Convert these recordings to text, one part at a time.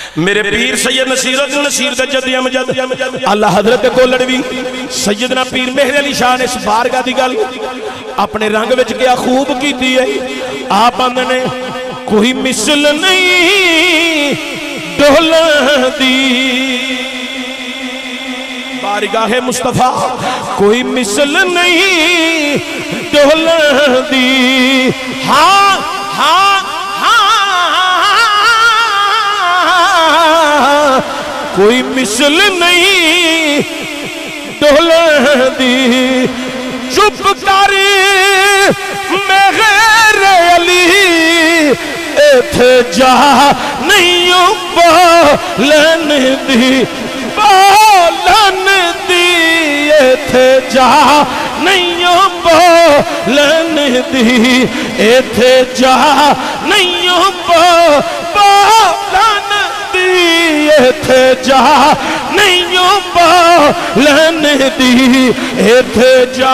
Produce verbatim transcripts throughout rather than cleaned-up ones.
میرے پیر سید نصیر نصیر دا جد امجد اللہ حضرت کو لڑوی سیدنا پیر مہر علی شاہ نے اس بارگاہ دی گل اپنے رنگ وچ کیا خوب کی دی ہے آپ آندے نے کوئی مثل نہیں ڈولن دی بارگاہ مصطفیٰ کوئی مثل نہیں ڈولن دی ہاں ہاں کوئی مثل نہیں ڈولن دی چپ کر میں غیر علی ایتھے جا نہیں بولن دی بولن دی ایتھے جا نہیں بولن دی ایتھے جا نہیں بولن دی ایتھے جا نہیں بولن دی ایتھے جا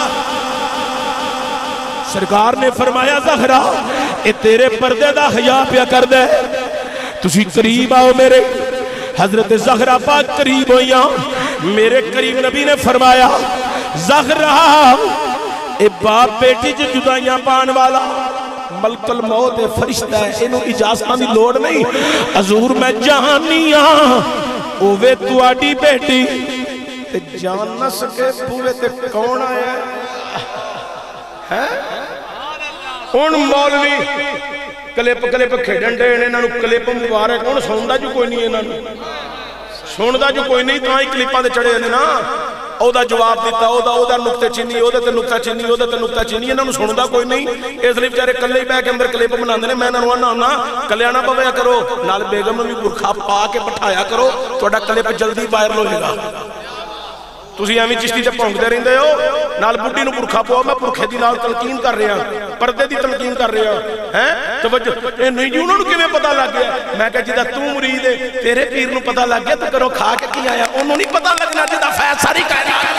سرکار نے فرمایا زہرا اے تیرے پردے دا حیا پیا کر دے تسی قریب آؤ میرے حضرت زہرا پاک قریب ہوئیاں میرے قریب نبی نے فرمایا زہرا اے باپ بیٹی جو جدائیاں پان والا ملک الموت فرشتہ ہے انہوں اجازتاں دی لوڑ نہیں حضور میں جہانیاں اوے تو آڈی بیٹی تے جان نہ سکے پوے تے کون آیا ہے ان مولوی کلپ کلپ کھیڑن دے انہوں کلپ مبارک ان سوندہ جو کوئی نہیں انہوں سوندہ جو کوئی نہیں تو آئی کلپاں دے چڑھے انہوں نا او دا جواب دیتا او دا او دا نکتہ چینی او دا تے نکتہ چینی او دا تے نکتہ چینی انہوں سوندہ کوئی نہیں اس لیے بچارے کلے ہی بے کے اندر کلپ بناندے نے میں انہوں آنا ہونا کلیانا پویا کرو نال بیگم میں بھی برکھا پا کے بٹھایا کرو تو اڈا کلپ جلدی وائرل ہوئے گا تسی ہمیں چشتی جب پہنچ دے رہندے ہو نال بڑی نو برکھا پاؤ میں برکھے دی نال تلقین کر رہا پردے دی تلقین کر رہا ہیں توجہ اے نہیں جو انہوں نے کیویں پتہ لگ گیا میں کہا جدا تو مرید ہے تیرے پیر نو پتہ لگ گیا تو کرو کھا کے کی آیا انہوں نہیں پتہ لگنا جدا فیض ساری کائنات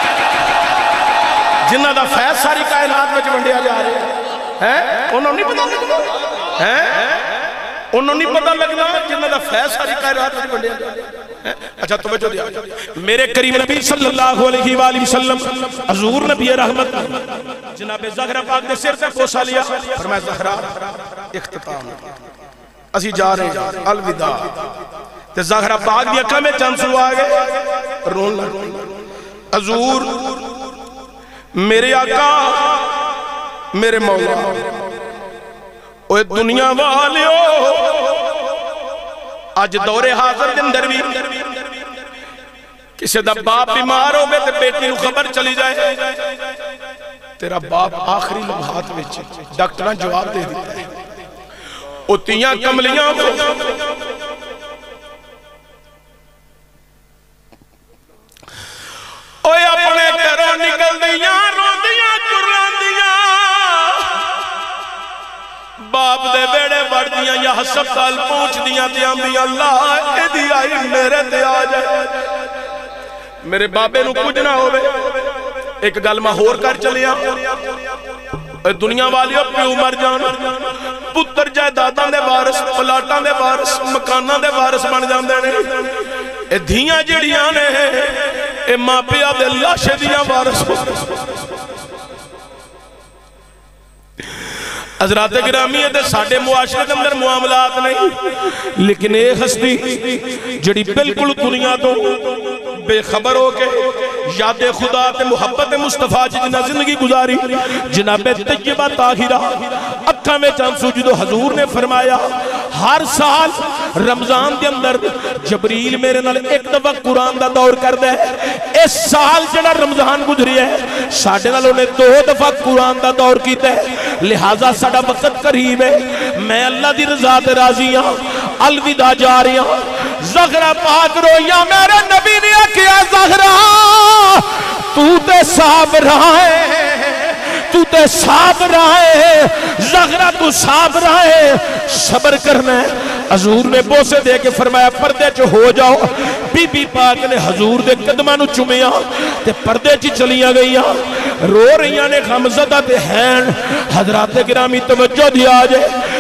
جنہ دا فیض ساری کائنات میں ونڈیا جا رہے ہیں انہوں نہیں پتہ لگنا ہیں انہوں نہیں پتہ لگنا جنہ دا فیض ساری کائنات میں ونڈیا جا رہے ہیں اچھا توجہ دیا میرے کریم نبی صلی اللہ علیہ وآلہ وسلم حضور نبی رحمت جناب زہرا پاک دے سر سے پوسا لیا فرمایا زہرا اختتام اسی جا رہے ہیں الوداع تے زہرا پاک دیا کمیں چند سو آگے رون لگ حضور میرے آقا میرے مولا اوہ دنیا والیو آج دور حاضر دن دروی کسی دا باپ بیمار ہو گئے تے بیٹی نو خبر چلی جائے تیرا باپ آخری لمحات میں ڈاکٹران جواب دے دیتا ہے اتیاں کملیاں کو اوے اپنے کرو نکل دیاں رو دیاں قرآن دیاں باپ دے بیڑے بڑھ دیاں یا ہسپتال پہنچ دیاں دیاں بھی اللہ اے دی آئی میرے تے آ جائے میرے بابے نو کچھ نہ ہوئے ایک گل ماہور کر چلیا دنیا والیوں پیو مر جانا پتر جائے داداں دے وارس پلاٹاں دے وارس مکاناں دے وارس بن جاندے نے اے دھیاں جڑیاں نے اے ماں پیا دے لاشے دیاں وارس حضرات گرامی ہے ساڑھے معاشرے کے اندر معاملات نہیں لیکن ایک ہستی جڑی بالکل دنیا تو بے خبر ہو کے یاد خدا تے محبت مصطفیٰ جنہ زندگی گزاری جناب طیبہ طاہرہ اکھا میں چند سجدو حضور نے فرمایا ہر سال رمضان کے اندر جبریل میرے نال ایک دفعہ قرآن دا دور کر دے اس سال جڑا رمضان گزری ہے ساڑھے نال انہیں دو دفعہ قرآن دا دور کیتے لہٰذا ساڑھا وقت قریب ہے میں اللہ دی رضا تے راضی ہاں الوداع جا رہی ہاں زہرا پاک رویا میرے نبی نے کیا زہرا تو تے صابر ہے تو تے صابر ہے زہرا تو صابر ہے صبر کرنا ہے حضور نے بوسے دے کے فرمایا پردے چ ہو جاؤ بی بی پاک نے حضور دے قدماں نو چومیا تے پردے چ چلیاں گئیاں رو رہیاں نے غمزدہ تے ہیں حضرات گرامی توجہ دیا جائے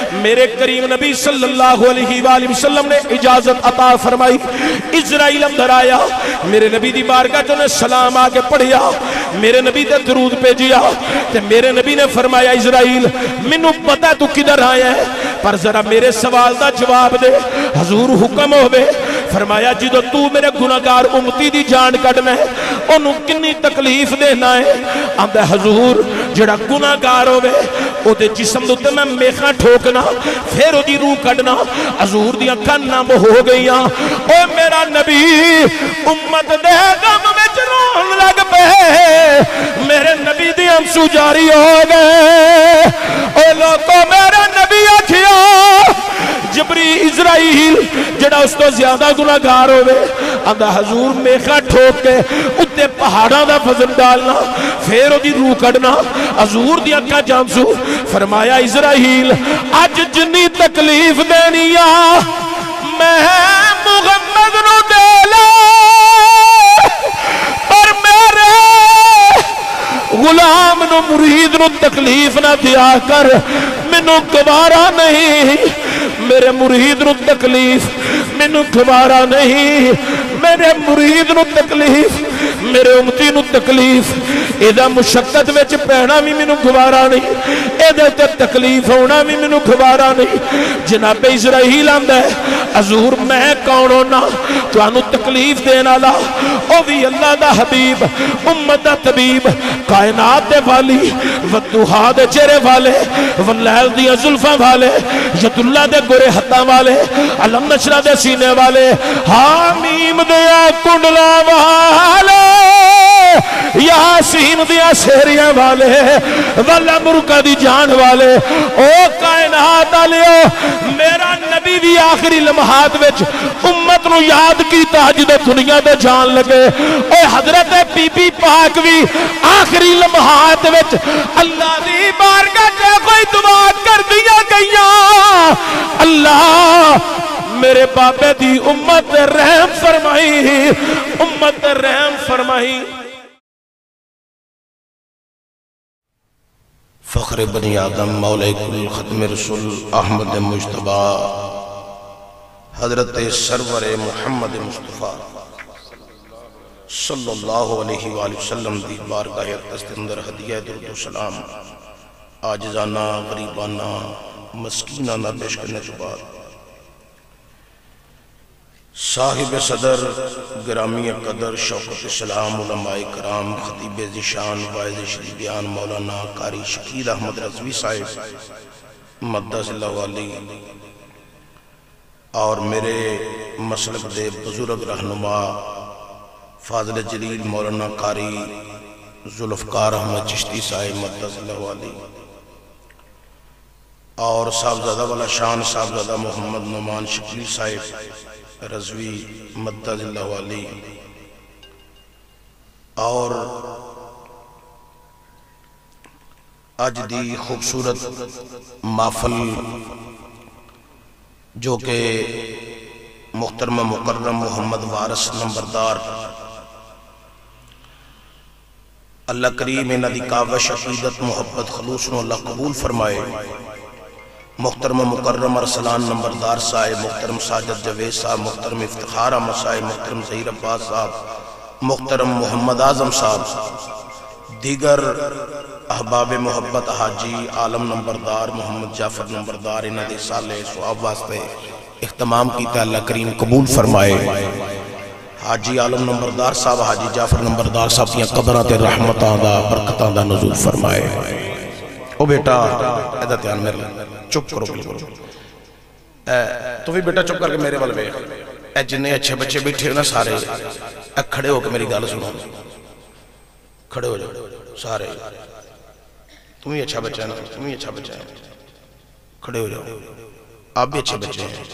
میرے کریم نبی صلی اللہ علیہ وآلہ وسلم نے اجازت عطا فرمائی. اسرائیل اندر آیا, میرے نبی دی بارگاہ جو نے سلام آگے پڑھیا, میرے نبی دے درود پیجیا, تے میرے نبی نے فرمایا اسرائیل منو پتہ تو کدھر آیا ہے, پر ذرا میرے سوال دا جواب دے. حضور حکم ہوئے. فرمایا جدو تو میرے گناہگار امتی دی جان کٹنا ہے انہوں کنی تکلیف دینا ہے. آندہ حضور جڑا گناہگار ہوئے او دے جسم دوتے میں میخاں ٹھوکنا پھر او دی روح کٹنا. حضور دیا کنام ہو گئیاں. اے میرا نبی امت دے غم میں جنون لگ پہ, میرے نبی دی ہمسو جاری ہو گئے. اے لوگوں میرے نبی آکھیا جبری اسرائیل جڑا اس تو زیادہ گناہگار ہوئے آندہ حضور میخا ٹھوک کے اتے پہاڑاں دا فضل ڈالنا پھر او دی روح کڑنا. حضور دی اکھا جانسو. فرمایا اسرائیل اج جنی تکلیف دینیا میں محمد نو دے لے, پر میرے غلام نو مرید نو تکلیف نہ دیا کر, منو گوارا نہیں. میرے مرید نو تکلیف منو گوارا نہیں. میرے مرید نو تکلیف, میرے امتی نو تکلیف, ایدہ مشقت ویچ پہنا بھی منو گوارا نہیں, ایدہ تے تکلیف ہونا بھی منو گوارا نہیں. جناب اسرائیل آندہ ہے حضور میں کون ہونا تو انو تکلیف دینا لا, او بھی اللہ دا حبیب امت دا طبیب کائنات دے والی ودوہا دے چہرے والے واللیل دیا ظلفہ والے ید اللہ دے گرے حتہ والے علم نشرہ دے سینے والے حامیم دیا کنڈلا والے یاسین دیا سیریاں والے والا مرکہ دی جان والے او کائنات آلیو. میرا نبی بھی آخری لمحات وچ امت نو یاد کی تاجد دنیا دے جان لگے. اے حضرت بی بی پاک بھی آخری لمحات وچ اللہ دی بارگاہ تے کوئی دعا کر دیا گیا, اللہ میرے بابے دی امت رحم فرمائی, امت رحم فرمائی. فخر بنی آدم مولا کل ختم رسول احمد مجتبہ حضرت سرور محمد مصطفیٰ صلی اللہ علیہ وآلہ وسلم دی بارگاہ اقدس اندر ہدیہ درود و سلام عاجزانہ غریبانہ مسکینانہ پیش کرنے کے بعد صاحب صدر گرامی قدر شوکت اسلام علماء کرام خطیب ذیشان وائز شریف بیان مولانا قاری شکیل احمد رضوی صاحب مدد اللہ علی اور میرے مسلک دے بزرگ رہنما فاضل جلیل مولانا قاری ذوالفقار احمد چشتی صاحب مدد اللہ علی اور صاحبزادہ والا شان صاحبزادہ محمد نعمان شکیل صاحب رضوی مدد اللہ علی اور آج دی خوبصورت محفل جو کہ محترم مکرم محمد وارث نمبردار اللہ کریم انہاں دی کاوش عقیدت محبت خلوص نو اللہ قبول فرمائے. محترم مکرم ارسلان نمبردار صاحب, محترم ساجد جوید صاحب, محترم افتخار احمد صاحب, محترم ظہیر عباس صاحب, محترم محمد اعظم صاحب, دیگر احباب محبت حاجی عالم نمبردار محمد جعفر نمبردار انہاں دے صالح ثواب واسطے اختتام کیتا اللہ کریم قبول فرمائے. حاجی عالم نمبردار صاحب حاجی جعفر نمبردار صاحب کی قبراں تے رحمتاں دا برکتاں دا نزول فرمائے. او بیٹا ایدہ تیان میرے لئے چپ کرو بالکل, تو بھی بیٹا چپ کر کے میرے والوے اے جنہیں اچھے بچے بیٹھے نا سارے اے کھڑے ہو کے میری گال سنو, کھڑے ہو جاؤ سارے, تم ہی اچھا بچہ ہے نا, تم ہی اچھا بچہ ہے, کھڑے ہو جاؤ, آپ بھی اچھے بچے ہیں.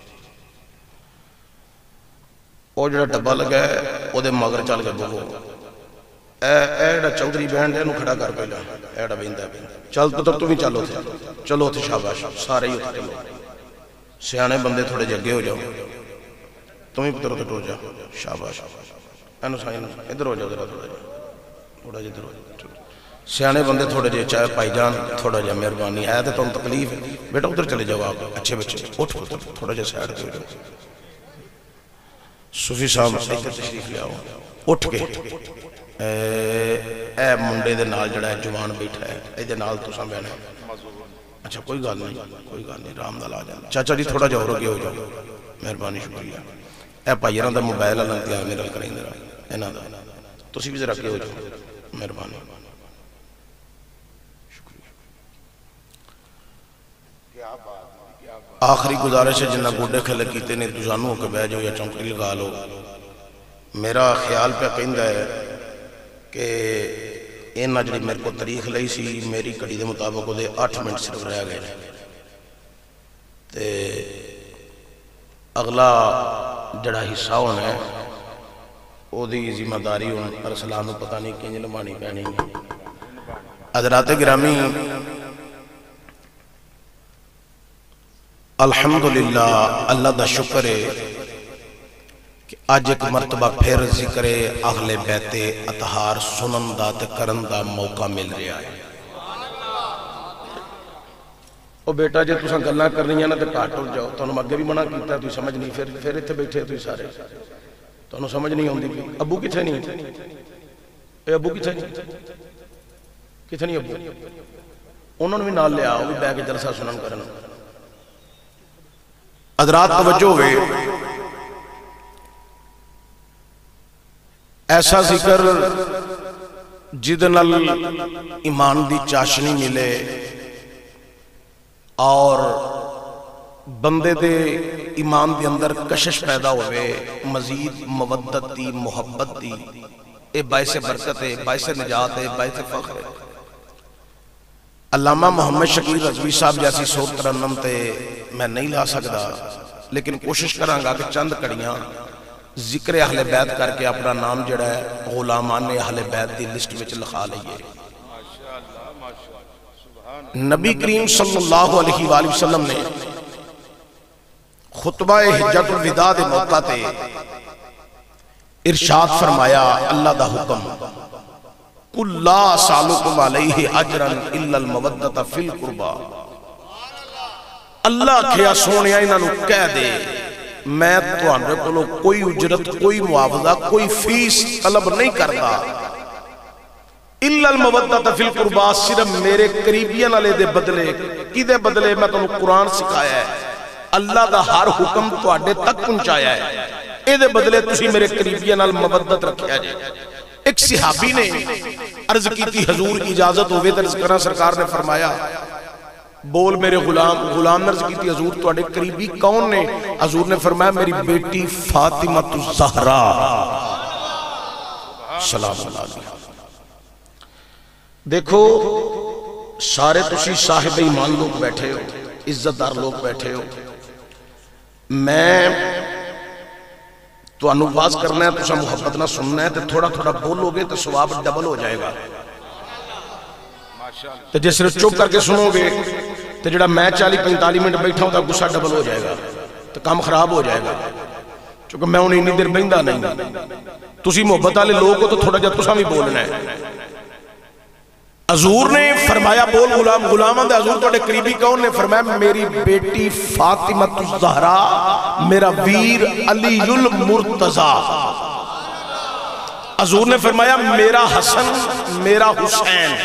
او جڑا ڈبا لگا ہے او دے مگر چال کے بگو, اے ایڈا چودری بہن دے انہوں کھڑا کر پہلا, ایڈا بیندہ ہے, چل پتر تم ہی چلو تھے, چلو تھے شاباش, سارے ہی ہوتے چلو, سیانے بندے تھوڑے جگے ہو جاؤ, تم ہی پتر ہوتے ٹو جاؤ, شاباش, اینو سائن ادھر ہو جاؤ ذرا تھوڑا جا, تھوڑا جا ادھر ہو جاؤ, سیانے بندے تھوڑے جے چاہے پائی جان تھوڑا جا مہربانی ہے تو تم تکلیف ہے بیٹا ادھر چلے جاؤ آپ اچھے بچے اٹھ تھوڑا جا سائڈ دے جاؤ صوفی صاحب ادھر تشریف لے آؤ اٹھ کے اے منڈے دے نال جڑا ہے جوان بیٹھا ہے ادھر نال تو سام بہنا اچھا کوئی گال نہیں کوئی گال نہیں رام دل آ جانا چاچا جی تھوڑا جا ہو گیا ہو جاؤ مہربانی شکریہ اے پائیراں دا موبائل والا انتظام میرا کریں ذرا انہاں دا تسی بھی ذرا کے ہو جاؤ مہربانی آخری گزارش ہے جنہ گوڑے کھلے کیتے نے دوزانوں کے بے جو یا چونکری لگا لو میرا خیال پہ کہندہ ہے کہ اینہ جڑی میرے کو تاریخ لئی سی میری کڑی دے مطابق دے آٹھ منٹ صرف رہ گئے تے اگلا جڑا حصہ ہونا ہے او دی ذمہ داری ان ارسلانو پتہ نہیں کنج لمانی پہنی حضرات گرامی الحمدللہ اللہ دا شکر ہے کہ آج ایک مرتبہ پھر ذکر اہل بیت اطہار سنن دا تے کرن دا موقع مل رہا ہے او بیٹا جے تساں گلاں کر رہی ہیں نا تے کاٹ ہو جاؤ تانوں اگے بھی منع کیتا ہے تو سمجھ نہیں پھر پھر ایتھے بیٹھے تو سارے تانوں سمجھ نہیں ہوندی ابو کتھے نہیں اے ابو کتھے نہیں کتھے نہیں ابو انہوں نے بھی نال لیا وہ بھی بیٹھ کے جلسہ سنن کرنا حضرات توجہ ہوئے ایسا ذکر جدنال ایمان دی چاشنی ملے اور بندے دے ایمان دے اندر کشش پیدا ہوئے مزید مودت دی محبت دی اے باعث برکت ہے باعث نجات ہے باعث فخر ہے علامہ محمد شکیل رضوی صاحب جیسی سور ترنم تے میں نہیں لا سکتا لیکن کوشش کرانگا کہ چند کڑیاں ذکر اہل بیت کر کے اپنا نام جڑا ہے غلامان اہل بیت دی لسٹ وچ لکھا لئیے نبی کریم صلی اللہ علیہ وآلہ وسلم نے خطبہ حجت الوداع دے موقع تے ارشاد فرمایا اللہ دا حکم قُلْ لَا سَعْلُكُمْ عَلَيْهِ عَجْرًا إِلَّا الْمَوَدَّةَ فِي الْقُرْبَى اللہ کھیا سونیا انہاں نو کہہ دے میں تو آنے کو کوئی اجرت کوئی معاوضہ کوئی فیس طلب نہیں کرتا إِلَّا الْمَوَدَّةَ فِي الْقُرْبَى صرف میرے قریبیاں نالے دے بدلے کی دے بدلے میں تو قرآن سکھایا ہے اللہ دا ہر حکم تو آنے تک پہنچایا ہے اے دے بدلے تسی میرے قریبیاں نال مودت رکھیا جائے ایک صحابی نے عرض کی تھی حضور اجازت ہوئے تو عرض کرنا سرکار نے فرمایا بول میرے غلام غلام نے عرض کی تھی حضور تو اڈے قریبی کون نے حضور نے فرمایا میری بیٹی فاطمہ الزہرا سلام اللہ علیہ دیکھو سارے تسی صاحب ایمان لوگ بیٹھے ہو عزت دار لوگ بیٹھے ہو میں تو انو باز کرنا ہے تو محبت نہ سننا ہے تو تھوڑا تھوڑا بولو گے تو ثواب ڈبل ہو جائے گا تو جس صرف چپ کر کے سنو گے تو جڑا میں چالی پینتالی منٹ بیٹھا ہوں تو غصہ ڈبل ہو جائے گا تو کام خراب ہو جائے گا چونکہ میں انہیں انی دیر بہندہ نہیں تسی محبت والے لوگ کو تو تھوڑا جا تسا بھی بولنا ہے حضور نے فرمایا بول غلام غلاماں دے حضور توڑے قریبی کون نے فرمایا میری بیٹی فاطمہ الزہرا میرا ویر علی المرتضی حضور نے فرمایا میرا حسن میرا حسین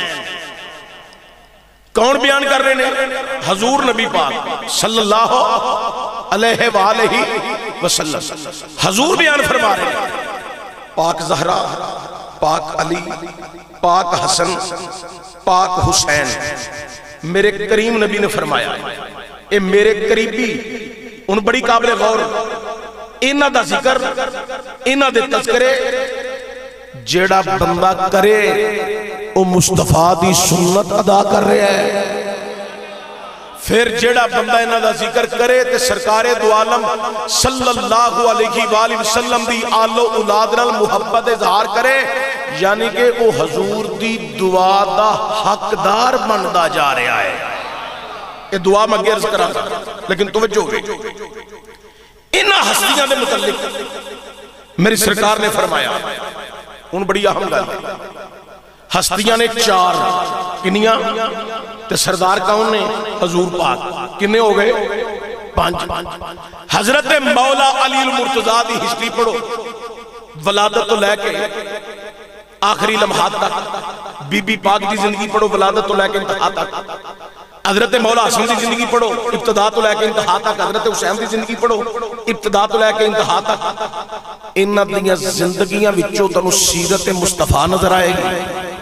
کون بیان کر رہے ہیں حضور نبی پاک صلی اللہ علیہ وآلہ وسلم حضور بیان فرما رہے ہیں پاک زہرا پاک علی پاک حسن پاک حسین میرے کریم نبی نے فرمایا اے میرے قریبی ان بڑی قابل غور انہ دا ذکر انہ دے تذکرے جیڑا بندہ کرے او مصطفیٰ دی سنت ادا کر رہے ہیں پھر جیڑا بندہ انہ دا ذکر کرے تے سرکار دو عالم صلی اللہ علیہ وآلہ وسلم دی آل و اولاد نال محبت اظہار کرے یعنی کہ وہ حضور دی دعا دا حقدار بندا جا رہا ہے یہ دعا میں گرز کرا لیکن توجہ ہوئے انہ ہستیاں دے متعلق میری سرکار نے فرمایا ان بڑی اہم گل ہستیاں نے چار کنیاں تے سردار کون نے حضور پاک کنے ہو گئے پانچ حضرت مولا علی المرتضیٰ دی ہسٹری پڑھو ولادت تو لے کے آخری لمحات تک بی بی پاک دی زندگی پڑھو ولادت تو لے کے انتہا تک حضرت مولا حسن دی زندگی پڑھو ابتدا تو لے کے انتہا تک حضرت حسین دی زندگی پڑھو ابتدا تو لے کے انتہا تک انہاں دیاں زندگیاں وچوں تانوں سیرت مصطفیٰ نظر آئے گی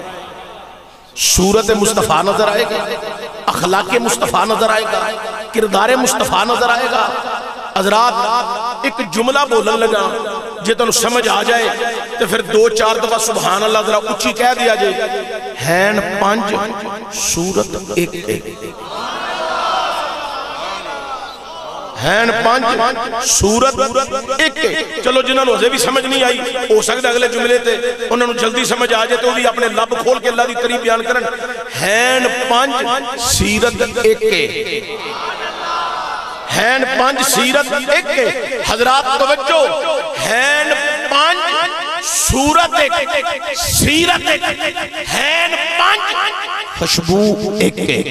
صورت مصطفیٰ نظر آئے گا اخلاق مصطفیٰ نظر آئے گا کردار مصطفیٰ نظر آئے گا حضرات ایک جملہ بولن لگا جے تانوں سمجھ آ جائے تو پھر دو چار دفعہ سبحان اللہ ذرا اچھی کہہ دیا جائے ہین پانچ صورت ایک ایک ہین پانچ صورت ایک ایک چلو جنہوں نے بھی سمجھ نہیں آئی ہو سکتا اگلے جملے تے انہوں نے جلدی سمجھ آ جائے تو بھی اپنے لب کھول کے اللہ دی قریب بیان کرن ہین پانچ سیرت ایک ایک ہین پانچ سیرت ایک ایک حضرات توجہ ہین پانچ صورت ایک سیرت ایک ہین پانچ خوشبو ایک ایک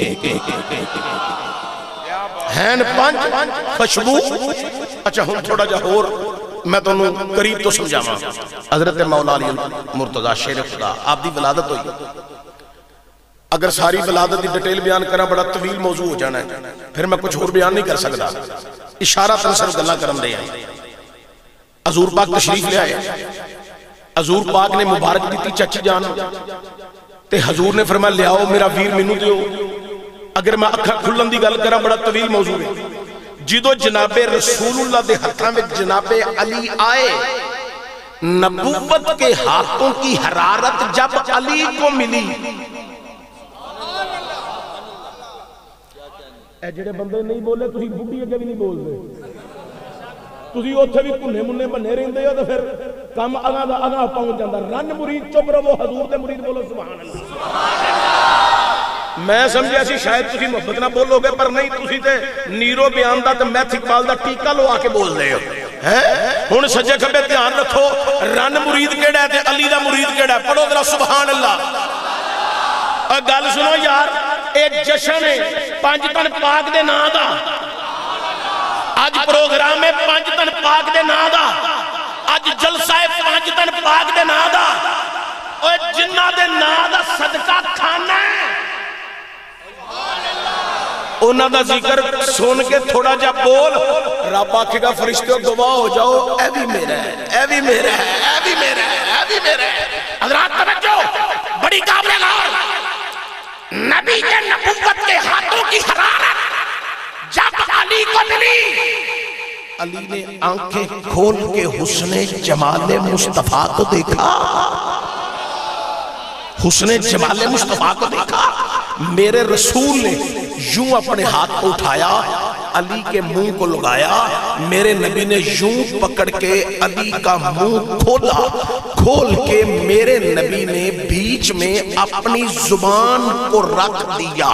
ہین پانچ خوشبو اچھا ہم تھوڑا جا اور میں تو انہوں قریب تو سمجھا ماں حضرت مولا علی مرتضیٰ شیر خدا آپ دی ولادت ہوئی اگر ساری ولادت دی ڈیٹیل بیان کرنا بڑا طویل موضوع ہو جانا ہے پھر میں کچھ اور بیان نہیں کر سکتا اشارہ تنصر گلہ کرم دے آئے حضور پاک تشریف لے آئے حضور پاک نے مبارک دیتی چچی جان تے حضور نے فرمایا لے آؤ میرا ویر منو دیو اگر میں اکھا کھلن دی گل کرا بڑا طویل موضوع ہے جدو جناب رسول اللہ دے ہتھاں میں جناب علی آئے نبوت کے ہاتھوں کی حرارت جب علی کو ملی اے جڑے بندے نہیں بولے تسی بڈھی اگے بھی نہیں بول دے تسی اوتھے بھی کنے منے بنے رہندے ہو تے پھر کم اگاں دا اگاں پہنچ جاندا رن مرید چپ رہو حضور دے مرید بولو سبحان اللہ میں سمجھے ایسی شاید تسی محبت نہ بولو گے پر نہیں تسی تے نیرو بیان دا تے میتھ اقبال دا ٹیکا لو آ کے بول دے ہو ہن سجے کھبے دھیان رکھو رن مرید کیڑا ہے تے علی دا مرید کیڑا ہے پڑھو ذرا سبحان اللہ اور گل سنو یار ایک جشن ہے پانچ تن پاک دے نا دا آج پروگرام ہے پانچ تن پاک دے نا دا آج جلسہ ہے پانچ تن پاک دے نا دا اور جنہ دے نا دا صدقہ کھانا ہے انہاں دا ذکر سن کے تھوڑا جا بول رب آکھے گا فرشتے گواہ ہو جاؤ اے بھی میرا ہے اے بھی میرا ہے اے بھی میرا ہے اے بھی میرا ہے حضرات توجہ بڑی قابل غور نبی کے نبوت کے ہاتھوں کی حرارت جب علی کو ملی علی نے آنکھیں کھول کے حسن جمال مصطفیٰ کو دیکھا حسن جمال مصطفیٰ کو دیکھا میرے رسول نے یوں اپنے ہاتھ کو اٹھایا علی کے منہ کو لگایا میرے نبی نے یوں پکڑ کے علی کا منہ کھولا کھول کے میرے نبی نے بیچ میں اپنی زبان کو رکھ دیا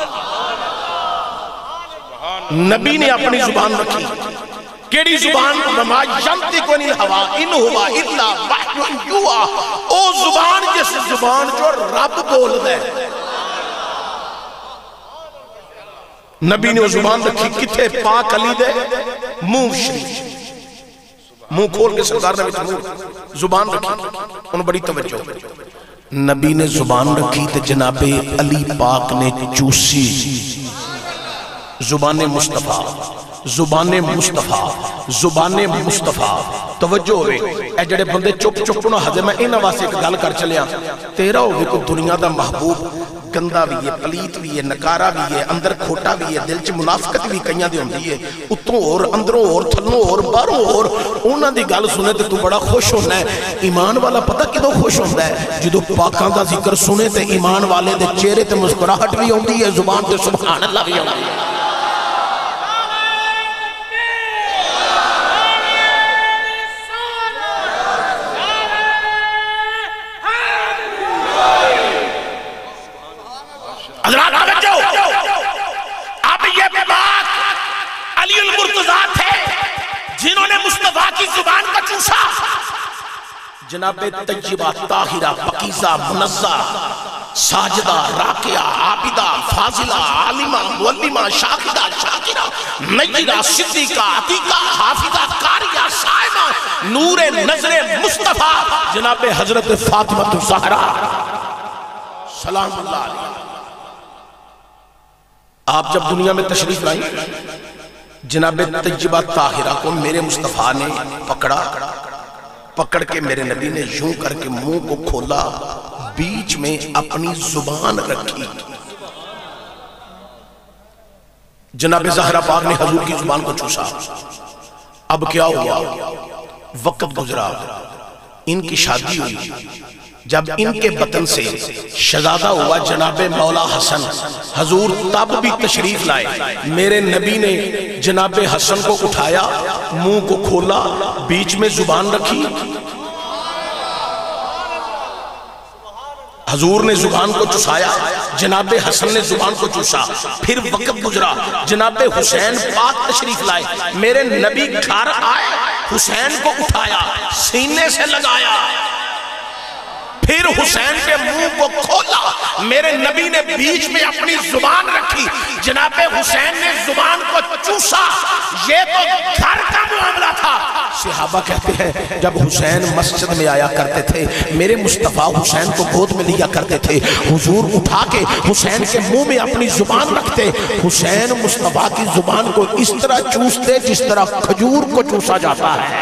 نبی نے اپنی زبان رکھی کیڑی زبان وما ینطق عن الہوا ان ہوا الا وحی یوحی او زبان جس زبان جو رب بول دے نبی نے وہ زبان رکھی کتھے پاک علی دے منہ شریف منہ کھول کے سرکار نے منہ زبان رکھی انہوں بڑی توجہ نبی نے زبان رکھی تے جناب علی پاک نے چوسی زبان مصطفیٰ زبان مصطفیٰ زبان مصطفیٰ توجہ ہوئے اے جڑے بندے چپ چپ نہ حضر میں انہ واسے ایک گل کر چلیا تیرا ہوئے کو دنیا دا محبوب گندہ بھی ہے پلیت بھی ہے نکارہ بھی ہے اندر کھوٹا بھی ہے دل چ منافقت بھی کئیاں دی ہوندی ہے اتوں اور اندروں اور تھلوں اور باہروں اور انہاں دی گل سنے تے تو بڑا خوش ہونا ہے ایمان والا پتہ کدوں خوش ہوندا ہے جدوں پاکاں دا ذکر سنے تے ایمان والے دے چہرے تے مسکراہٹ بھی ہوندی ہے زبان تے سبحان اللہ بھی ہوندی ہے اب یہ بات علی المرتضیٰ تھے جنہوں نے مصطفیٰ کی زبان کا چوسا جناب طیبہ طاہرہ پاکیزہ منزہ ساجدہ راکعہ عابدہ فاضلہ عالمہ معلمہ شاہدہ شاکرہ نیرہ صدیقہ عتیقہ حافظہ قاریہ صائمہ نور نظر مصطفیٰ جناب حضرت فاطمہ الزہرا سلام اللہ علیہ. آپ جب دنیا میں تشریف لائیں جناب طیبہ طاہرہ کو میرے مصطفیٰ نے پکڑا، پکڑ کے میرے نبی نے یوں کر کے منہ کو کھولا، بیچ میں اپنی زبان رکھی. جناب زہرا پاک نے حضور کی زبان کو چوسا. اب کیا ہوا؟ وقت گزرا، ان کی شادی ہوئی. جب ان کے بطن سے شہزادہ ہوا جناب مولا حسن، حضور تب بھی تشریف لائے. میرے نبی نے جناب حسن کو اٹھایا، منہ کو کھولا، بیچ میں زبان رکھی. حضور نے زبان کو چوسایا، جناب حسن نے زبان کو چوسا. پھر وقت گزرا، جناب حسین پاک تشریف لائے. میرے نبی گھر آئے، حسین کو اٹھایا، سینے سے لگایا. پھر حسین کے منہ کو کھولا، میرے نبی نے بیچ میں اپنی زبان رکھی. جناب حسین نے زبان کو چوسا. یہ تو گھر کا معاملہ تھا. صحابہ کہتے ہیں جب حسین مسجد میں آیا کرتے تھے میرے مصطفیٰ حسین کو گود میں لیا کرتے تھے. حضور اٹھا کے حسین کے منہ میں اپنی زبان رکھتے. حسین مصطفیٰ کی زبان کو اس طرح چوستے جس طرح کھجور کو چوسا جاتا ہے،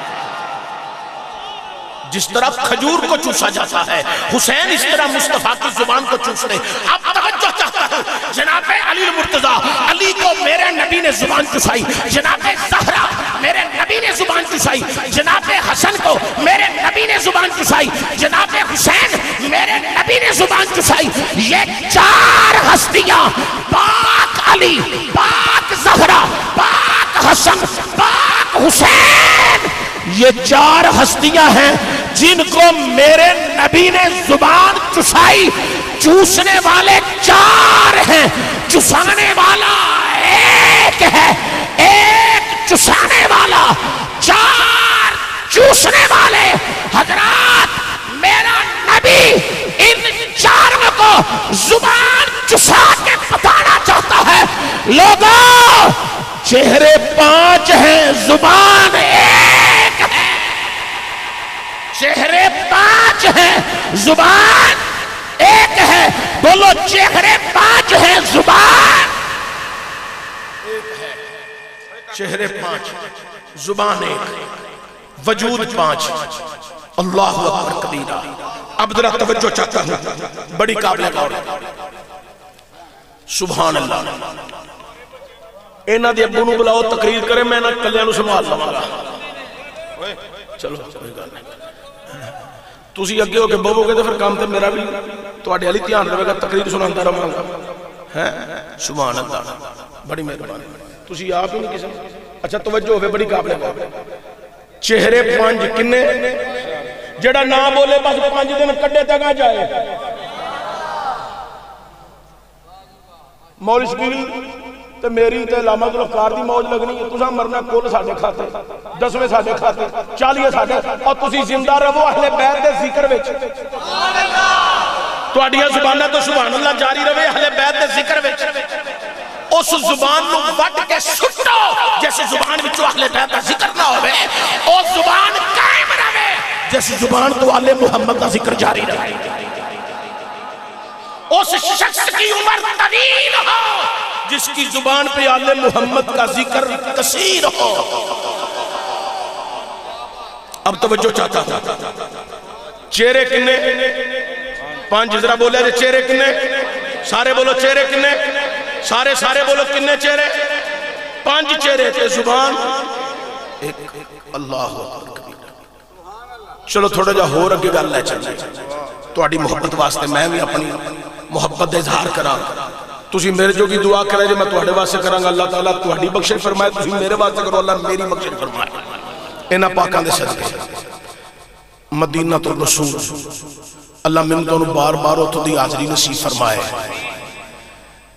جس طرح کھجور کو چوسا جاتا ہے. حسین اس طرح مصطفیٰ کی زبان کو چوستے. اب توجہ چاہتا ہوں، جناب علی المرتضیٰ، علی کو میرے نبی نے زبان چوسائی. جناب زہرا میرے نبی نے زبان چوسائی. جناب حسن کو میرے نبی نے زبان چوسائی. جناب حسین میرے نبی نے زبان چوسائی. یہ چار ہستیاں، پاک علی، پاک زہرا، پاک حسن، پاک حسین، یہ چار ہستیاں ہیں جن کو میرے نبی نے زبان چوسائی. چوسنے والے چار ہیں، چوسانے والا ایک ہے. ایک چوسانے والا، چار چوسنے والے. حضرات میرا نبی ان چاروں کو زبان چوسا کے بتانا چاہتا ہے، لوگوں چہرے پانچ ہیں، زبان ایک ہے. چہرے پانچ ہیں، زبان ایک ہے. بولو چہرے پانچ ہیں، زبان ایک ہے. چہرے پانچ، زبان ایک، وجود پانچ. اللہ اکبر کبیرہ. اب ذرا توجہ چاہتا ہوں، بڑی قابل غور. سبحان اللہ. اینا دی ابو نو بلاؤ تقریر کرے، میں نہ کلیاں نو سنبھال لواں گا. چلو کوئی گل نہیں، تسی اگے ہو کے بہو گے تو پھر کام تے میرا بھی تواڈے علی دھیان رہے گا، تقریر سناندا رہاں گا. ہیں سبحان اللہ، بڑی مہربانی. تسی آپ ہی نہیں کسی. اچھا توجہ ہوے، بڑی قابل غور. چہرے پانچ کنے؟ جڑا نہ بولے بس پانچ دن کڈے تک جائے. مولوی شبیل تے میری تے علامہ ذوالفقار دی موج لگنی ہے. تساں مرنا کل ساڈے کھاتے، دسویں ساڈے کھاتے، چالیے ساڈے، اور تسی زندہ رہو اہل بیت دے ذکر وچ. سبحان اللہ. تواڈیاں زباناں تو سبحان اللہ جاری رہے اہل بیت دے ذکر وچ. اس زبان نو وٹ کے سٹو جیسے زبان وچوں اہل بیت دا ذکر نہ ہوے. او زبان قائم رہے جیسے زبان تو آل محمد دا ذکر جاری رہے. اس شخص کی عمر طویل ہو جس کی زبان پہ آل محمد کا ذکر کثیر ہو. اب توجہ چاہتا تھا. چہرے کنے؟ پانچ. ذرا بولے تھے چہرے کنے؟ سارے بولو چہرے کنے؟ سارے سارے بولو کنے چہرے؟ پانچ چہرے تھے، زبان ایک. اللہ اکبر. چلو تھوڑا جا ہو رکھے گا اللہ چلے. تو اڈی محبت واسطے میں بھی اپنی محبت دے اظہار کراں. تسی میرے جو کی دعا کرے جو میں تواڈے واسطے کراں گا. اللہ تعالیٰ تواڈی بخشش فرمائے، تسی میرے واسطے کرو، اللہ میری بخشش فرمائے. انہاں پاکاں دے صدقے مدینہ تو رسول اللہ من تو بار بار اتو دی حاضری نصیب فرمائے.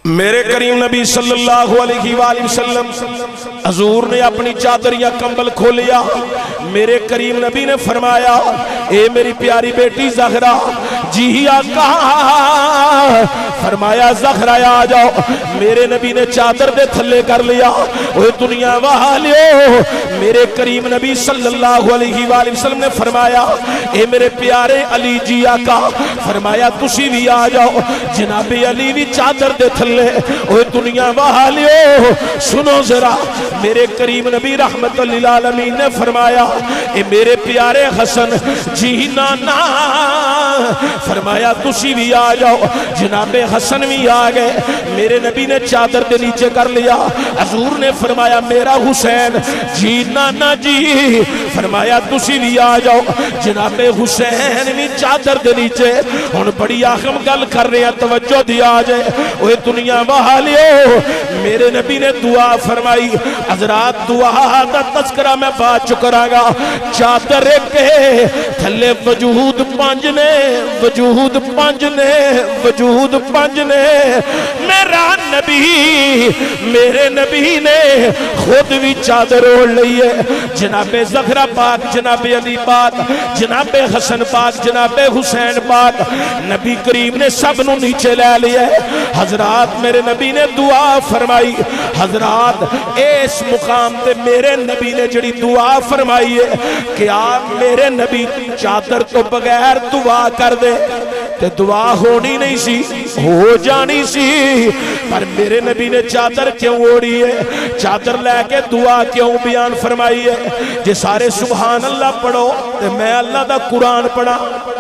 میرے کریم نبی صلی اللہ علیہ وآلہ وسلم حضور نے اپنی چادر یا کمبل کھولیا، میرے کریم نبی نے فرمایا اے میری پیاری بیٹی زہرا، جی آقا، فرمایا زہرا آ جاؤ، میرے نبی نے چادر دے تھلے کر لیا، اوہ دنیا والیو، میرے کریم نبی صلی اللہ علیہ وآلہ وسلم نے فرمایا اے میرے پیارے علی جی آقا، فرمایا تسی بھی آ جاؤ، جناب علی بھی چادر دے تھلے، اوہ دنیا والیو سنو ذرا، میرے کریم نبی رحمت للعالمین نے فرمایا اے میرے پیارے حسن جی نانا، فرمایا تسی بھی آ جاؤ، جناب حسن بھی آ گئے، میرے نبی نے چادر دے نیچے کر لیا، حضور نے فرمایا میرا حسین جی نانا جی، فرمایا تسی بھی آ جاؤ، جناب حسین بھی چادر دے نیچے، ہن بڑی اہم گل کر رہے ہیں، توجہ دیا جائے، اوہ دنیا والیو، میرے نبی نے دعا فرمائی، حضرات دعا دا تذکرہ میں بات چکرا گا، چادر کے تھلے وجود پانجنے، وجود پانجنے، وجود پانجنے، میرا نبی، میرے نبی نے خود بھی چادر اوڑھ لئی ہے، جناب زہرا پاک، جناب علی پاک، جناب حسن پاک، جناب حسین پاک، نبی کریم نے سب نو نیچے لے لیا ہے، حضرات میرے نبی نے دعا فرمائی، حضرات اس مقام تے میرے نبی نے جڑی دعا فرمائی ہے کہ آپ میرے نبی چادر تو بغیر دعا کر دے تے دعا ہونی نہیں سی، ہو جانی سی، پر میرے نبی نے چادر کیوں اوڑی ہے، چادر لے کے دعا کیوں بیان فرمائی ہے، جے سارے سبحان اللہ پڑھو تے میں اللہ دا قرآن پڑھا،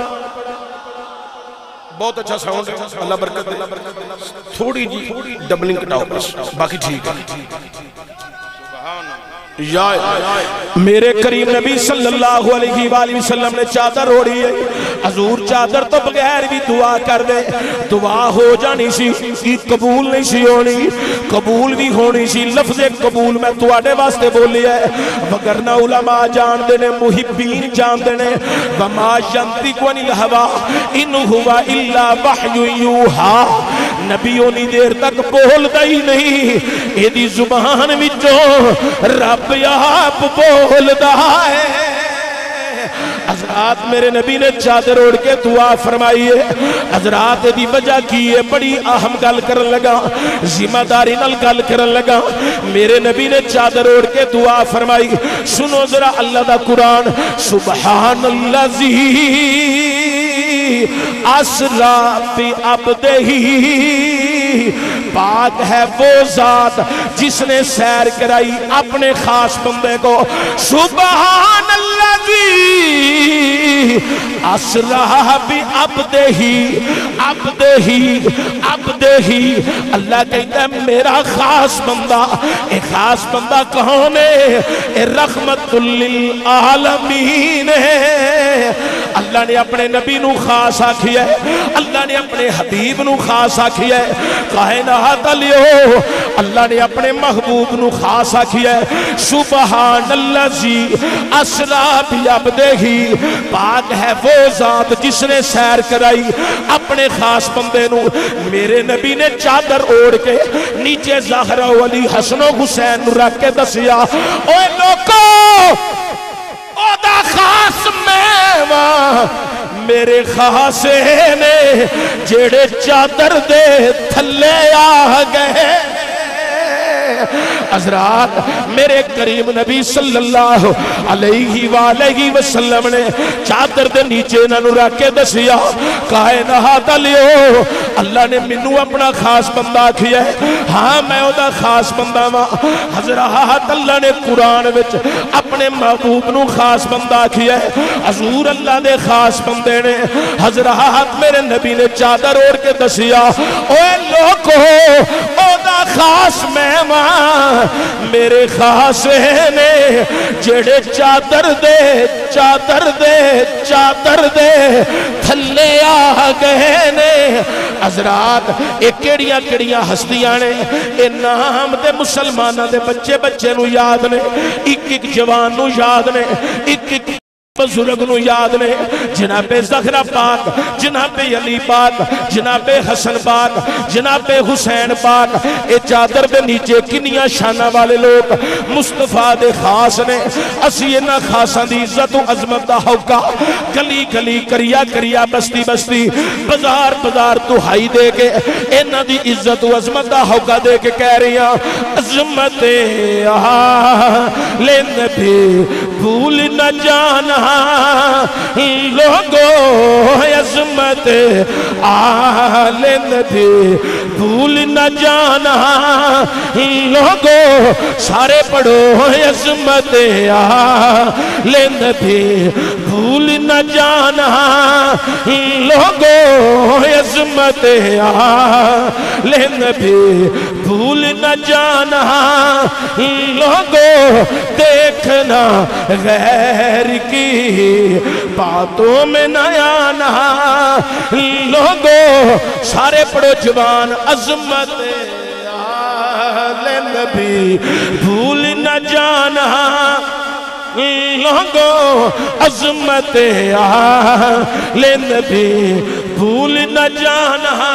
بہت اچھا ساؤنڈ ہے، اللہ برکت دے، تھوڑی جی ڈبلنگ کٹاؤ بس، باقی ٹھیک ہے، میرے کریم نبی صلی اللہ علیہ وآلہ وسلم نے چادر اوڑی ہے، حضور چادر تو بغیر بھی دعا کر دے، دعا ہو جانی سی، کی قبول نہیں سی ہونی، قبول بھی ہونی سی، لفظ قبول میں تواڈے واسطے بولی ہے، وگرنہ علماء جان دینے، محبین جان دینے، وما ینطق عن الہوی ان ہوا الا وحی یوحا، نبی اونی دیر تک بول دائی نہیں، اے دی زبان وچوں رب آپ بول دا ہے، حضرات میرے نبی نے چادر اوڑھ کے دعا فرمائی ہے، حضرات دی وجہ کی ہے، بڑی اہم گل کرن لگا، ذمہ داری نال گل کرن لگا، میرے نبی نے چادر اوڑھ کے دعا فرمائی، سنو ذرا اللہ دا قرآن، سبحان اللذی اسرا بعبدہ، پاک ہے وہ ذات جس نے سیر کرائی اپنے خاص بندے کو، سبحان اللذی اسرا بعبدہ، عبدہ، عبدہ، اللہ کہتا ہے میرا خاص بندہ، اے خاص بندہ کون ہے؟ اے رحمت للعالمین ہے، اللہ نے اپنے نبی نو خاص آکھی ہے، اللہ نے اپنے حبیب نو خاص آکھی ہے، کائنات علیو اللہ نے اپنے محبوب نو خاص آکھی ہے، سبحان اللذی اسرا بعبدہ، پاک ہے وہ ذات جس نے سیر کرائی اپنے خاص بندے نو، میرے نبی نے چادر اوڑھ کے نیچے زہرا و علی حسن و حسین نو رکھ کے دسیا، اوے لوکو او دا خاص میوہ میرے خاصے نے جیڑے چادر دے تھلے آ گئے، حضرات میرے کریم نبی صلی اللہ علیہ وآلہ وسلم نے چادر دے نیچے انہوں رکھ کے دسیا، کائنات علیو اللہ نے منو اپنا خاص بندہ کیا ہے، ہاں میں او دا خاص بندہ ماں، حضرات اللہ نے قرآن وچ اپنے محبوب نو خاص بندہ کیا ہے، حضور اللہ دے خاص بندے نے، حضرات میرے نبی نے چادر اوڑھ کے دسیا، اوے لوگو او دا خاص مہمان میرے خاصے نے جڑے چادر دے چادر دے چادر دے تھلے آ گئے نے، حضرات ایک کیڑیاں کیڑیاں ہستیاں نے، اے نام دے مسلمانہ دے بچے بچے نو یاد نے، ایک ایک جوان نو یاد نے، ایک ایک بزرگ نو یاد نے جناب زہرا پاک جناب علی پاک جناب حسن پاک جناب حسین پاک اے چادر دے نیچے کنیاں شانہ والے لوگ مصطفیٰ دے خاص نے اسی انہا خاصاں دی عزت و عظمت دا ہوکا گلی گلی کریا کریا بستی بستی بزار بزار دہائی دے کے انہا دی عزت و عظمت دا ہوکا دے کے کہہ رہی ہیں عظمت آلِ نبی بھول نہ جانا لوگو عظمت آلِ نبی بھول نہ جانا لوگو سارے پڑھو عظمت آلِ نبی بھول نہ جانا لوگو عظمت آلِ نبی بھول نہ جانا لوگو دیکھنا غیر کی باتوں میں نہ آنا لوگو سارے پڑھو جوان عظمت آلِ نبی بھول نہ جانا لوگو عظمت آلِ نبی بھول نہ جانا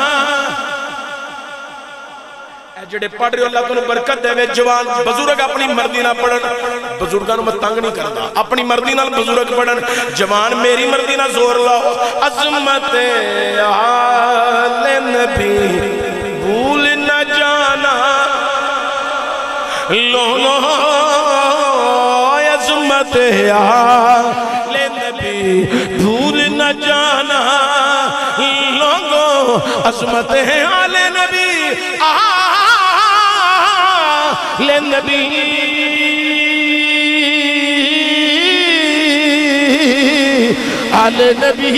جڑے پڑھ رہے ہو اللہ کو برکت دے وے جوان بزرگ اپنی مردی نہ پڑھن بزرگاں میں تنگ نہیں کرتا اپنی مردی نہ بزرگ پڑھن جوان میری مردی نہ زور لاؤ عظمت آلِ نبی بھول نہ جانا لو عظمت آلِ نبی بھول نہ جانا لوگو عظمت آلِ نبی لنبی آلِ نبی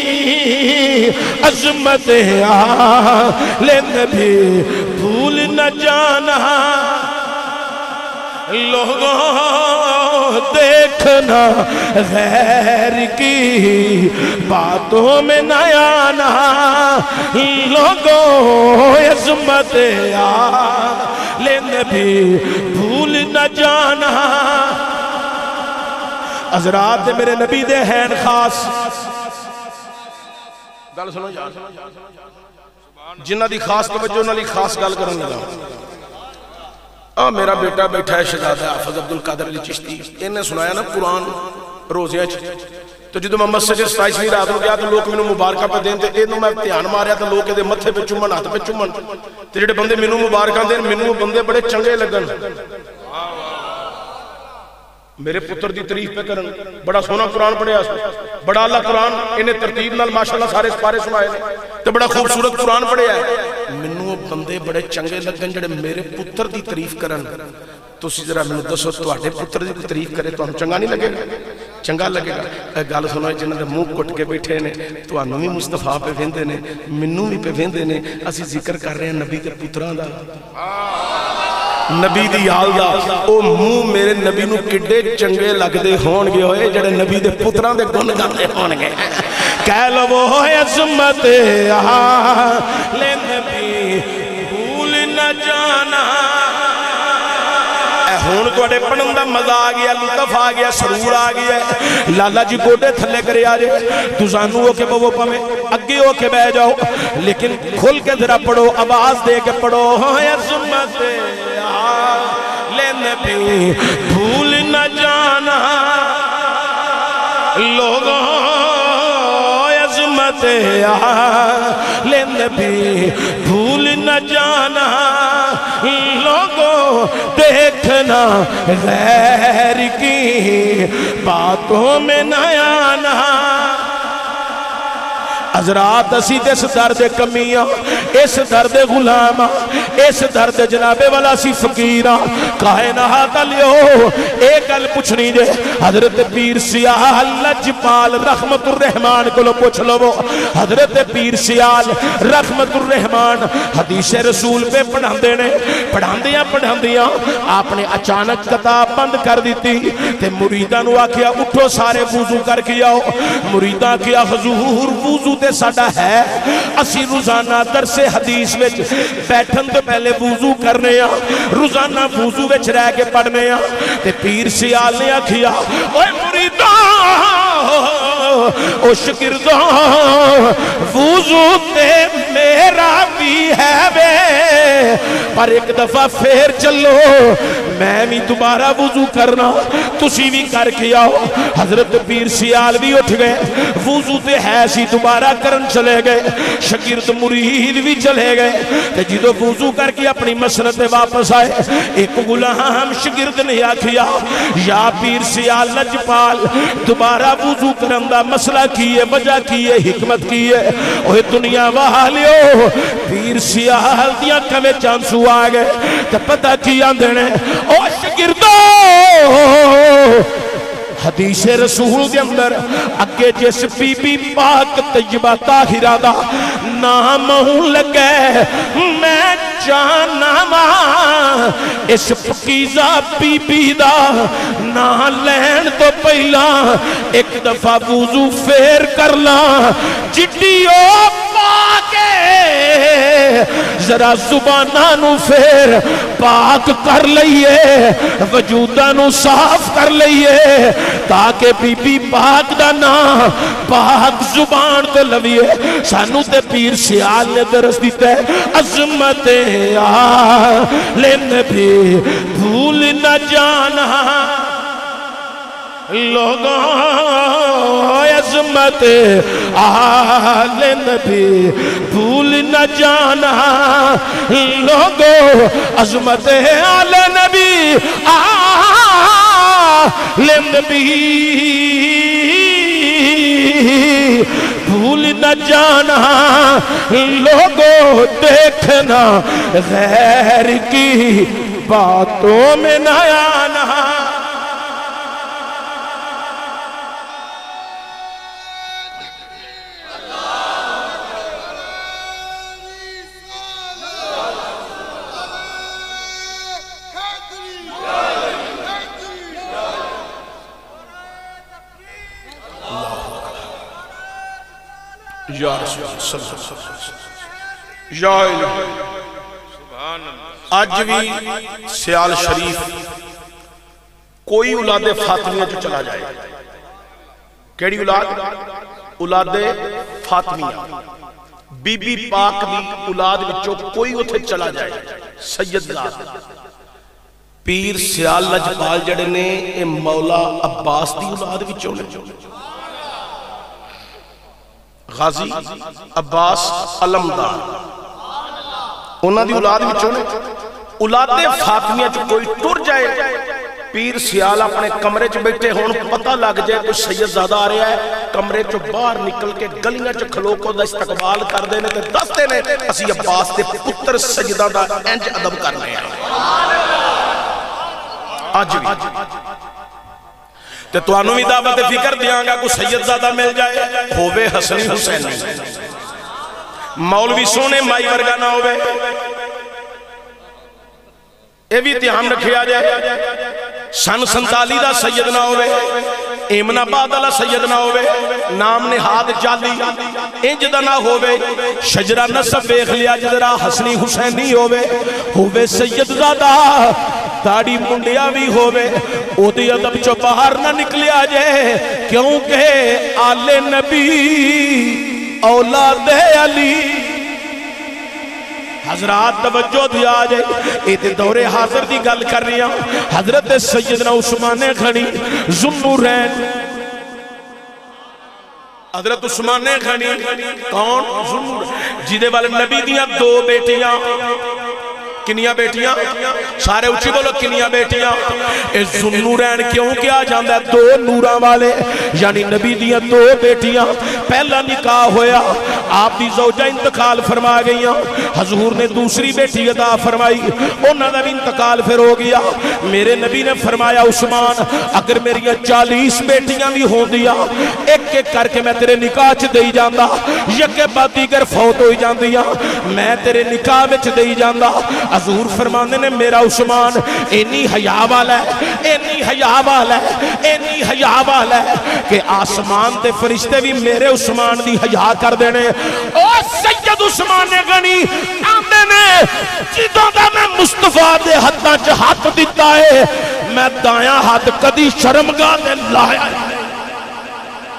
عظمت آلِ نبی بھول نہ جانا لوگوں دیکھنا غیر کی باتوں میں نہ آنا لوگوں عظمت آلِ نبی بھول نہ جانا حضرات دے میرے نبی دے ہیں خاص گل سنو جنہ دی خاص توجہ نہ لی خاص گل کرنے لگا آہ میرا بیٹا بیٹھا ہے شہزادہ حافظ عبدالقادر علی چشتی انہیں سنایا نا قرآن روزیاں تو جدو میں مسجد ستائیسویں رات ہو گیا تو لوگ میں مبارکہ پہ دین تے اینو میں دھیان ماریا تو لوگ دے متھے پہ چمن ہاتھ پہ چمن تے جڑے بندے مینوں مبارکہ دین مینوں بندے بڑے چنگے لگن میرے پتر دی تعریف پہ کرن بڑا سونا قرآن پڑھیا بڑا اللہ قرآن انہیں ترتیب نال ماشاءاللہ سارے سپارے سنائے تو بڑا خوبصورت قرآن پڑھیا ہے منوں بندے بڑے چنگے لگن جڑے میرے پتر دی تعریف کرن تو اسی ذرا منوں دسو تواڈے پتر دی تعریف کرے تو ہم چنگا نہیں لگے گا چنگا لگے گا اے گل سنو جنہاں دے منہ کٹ کے بیٹھے نے تانوں بھی مصطفیٰ پہ ویندے نے منوں بھی پہ ویندے نے اسی ذکر کر رہے ہیں نبی دے پتراں دا نبی دی آل دا او منہ میرے نبی نو کڈے چنگے لگدے ہون گے ہوئے جڑے نبی دے پتراں دے گن گاندے ہون گے کہہ لو وہ عظمت آلِ نبی بھول نہ جانا اے ہون تو اڑے پڑھن دا مزہ آ گیا لطف آ گیا سرور آ گیا لالا جی گوڑے تھلے کرے آجے تو زانو ہو کے بہو پہ میں اگے ہو کے بہ جاؤ لیکن کھل کے ذرا پڑھو آواز دے کے پڑھو عظمت آلِ نبی بھول نہ جانا لوگوں عظمت آلِ نبی بھول نہ جانا لوگوں دیکھنا غیر کی باتوں میں نہ آنا حضرات اسی دس درد کمیاں اس درد غلامہ اس درد جناب والا سی فقیرہ کائنات لیو ایک گل پوچھنی جے حضرت پیر سیال لجپال رحمت الرحمن کو لو پوچھ لو حضرت پیر سیال رحمت الرحمن حدیث رسول پہ پڑھان دینے پڑھان دیا پڑھان دیا آپ نے اچانک کتاب بند کر دیتی تے مریدہ نو آکیا اٹھو سارے وضو کر کیا مریدہ کیا حضور وضو تے ساڑا ہے اسی روزانہ درس حدیث وچ بیٹھن تو پہلے وضو کرنے ہیں روزانہ وضو وچ رہ کے پڑھنے ہیں تے پیر سیال نے آکھیا اوے مریدہ او شگردوں وضو تے میرا بھی ہے وے پر ایک دفعہ پھر چلو میں بھی دوبارہ وضو کرنا تسی بھی کر کے آؤ حضرت پیر سیال بھی اٹھ گئے وضو تے ہے سی دوبارہ کرن چلے گئے شگرد مرید بھی چلے گئے کہ جدو وضو کر کے اپنی مسجد تے واپس آئے ایک غلام شگرد نے آکھیا یا پیر سیال لجپال دوبارہ وضو کرن دا مسئلہ کیے وجہ کیے حکمت کیے اوہ دنیا والیو پیر سیال دیا کمیں چانسو آگئے تو پتہ کیا دینے او شگردو حدیث رسول کے اندر اگے جس بی بی پاک طیبہ طاہرہ دا نام ہوں لگے میں جانا ماں اس پکیزہ بی بی دا نہ لین تو پہلا ایک دفعہ وضو پھیر کرلا جٹیو پاکے ذرا زبانانو پھر پاک کر لئیے وجودانو صاف کر لئیے تاکہ بی بی پاک دا نا پاک زبان تو لویے سانو تے پیر سیال نے درس دیتا ہے عظمت آلن بھی بھول نہ جانا لوگوں عظمت آلن بھی بھول نہ جانا لوگوں عظمت آلن بھی آلن بھی بھول نہ جانا لوگوں دیکھنا غیر کی باتوں میں نہ آنا یا رسول اللہ صلی اللہ علیہ وسلم یا الہ آج بھی سیال شریف کوئی اولاد فاطمیہ جو چلا جائے کیڑی اولاد اولاد فاطمیہ بی بی پاک بھی اولاد بچوں کوئی اتھے چلا جائے سید ذات پیر سیال لجپال جڑے نے اے مولا عباس دی اولاد بچوں نے غازی عباس علمدار انہاں دی اولاد بچوں نے اولاد فاطمیہ جو کوئی ٹر جائے پیر سیال اپنے کمرے چ بیٹھے ہون پتہ لگ جائے کوئی سید زادہ آ رہا ہے کمرے چ باہر نکل کے گلیاں چ کھلو کو دا استقبال کر دینے تے دستے نے اسی عباس دے پتر سجدہ دا انج ادب کرنے ہیں آج بھی تے تو انہوں بھی دعوت فکر دیاں گا کوئی سید زادہ مل جائے ہووے حسنی حسینی مولوی سونے مائی ورگا نہ ہووے اے بھی اتحام رکھے آ جائے سن سنتالی دا سید نہ ہووے ایمن آباد والا سید نہ ہووے نام نہاد جالی انج دا نہ ہووے شجرہ نسب بیخ لیا جدرہ حسنی حسینی ہووے ہووے سید زادہ داڑی منڈیا بھی ہووے او دی ادب چو باہر نہ نکلیا جائے کیونکہ آل نبی اولاد علی حضرات توجہ دیا جائے ایتے دور حاضر دی گل کر رہی ہوں حضرت سیدنا عثمان غنی ذوالنورین حضرت عثمان غنی کون ذوالنورین جیدے والے نبی دیا دو بیٹیاں کنیاں بیٹیاں سارے اچھی بولو کنیاں بیٹیاں اس ذوالنورین کیوں کیا جاندہ ہے دو نوراں والے یعنی نبی دیاں دو بیٹیاں پہلا نکاح ہویا آپ دی زوجہ انتقال فرما گئیاں حضور نے دوسری بیٹی عطا فرمائی انہاں دا بھی انتقال پھر ہو گیا میرے نبی نے فرمایا عثمان اگر میری چالیس بیٹیاں بھی ہوں دیا ایک ایک کر کے میں تیرے نکاح چ دئی جاندہ یک بعد دیگر فوت ہوئی جاندیاں میں تیرے نکاح وچ دئی جاندہ حضور فرمانے نے میرا عثمان اینی حیا والا ہے اینی حیا والا ہے اینی حیا والا ہے کہ آسمان تے فرشتے بھی میرے عثمان دی حیا کر دینے او سید عثمان غنی آمدے نے جدوں دا میں مصطفیٰ دے حدہ چ ہاتھ دیتا ہے میں دایاں ہاتھ کدی شرمگاہ دے لایا او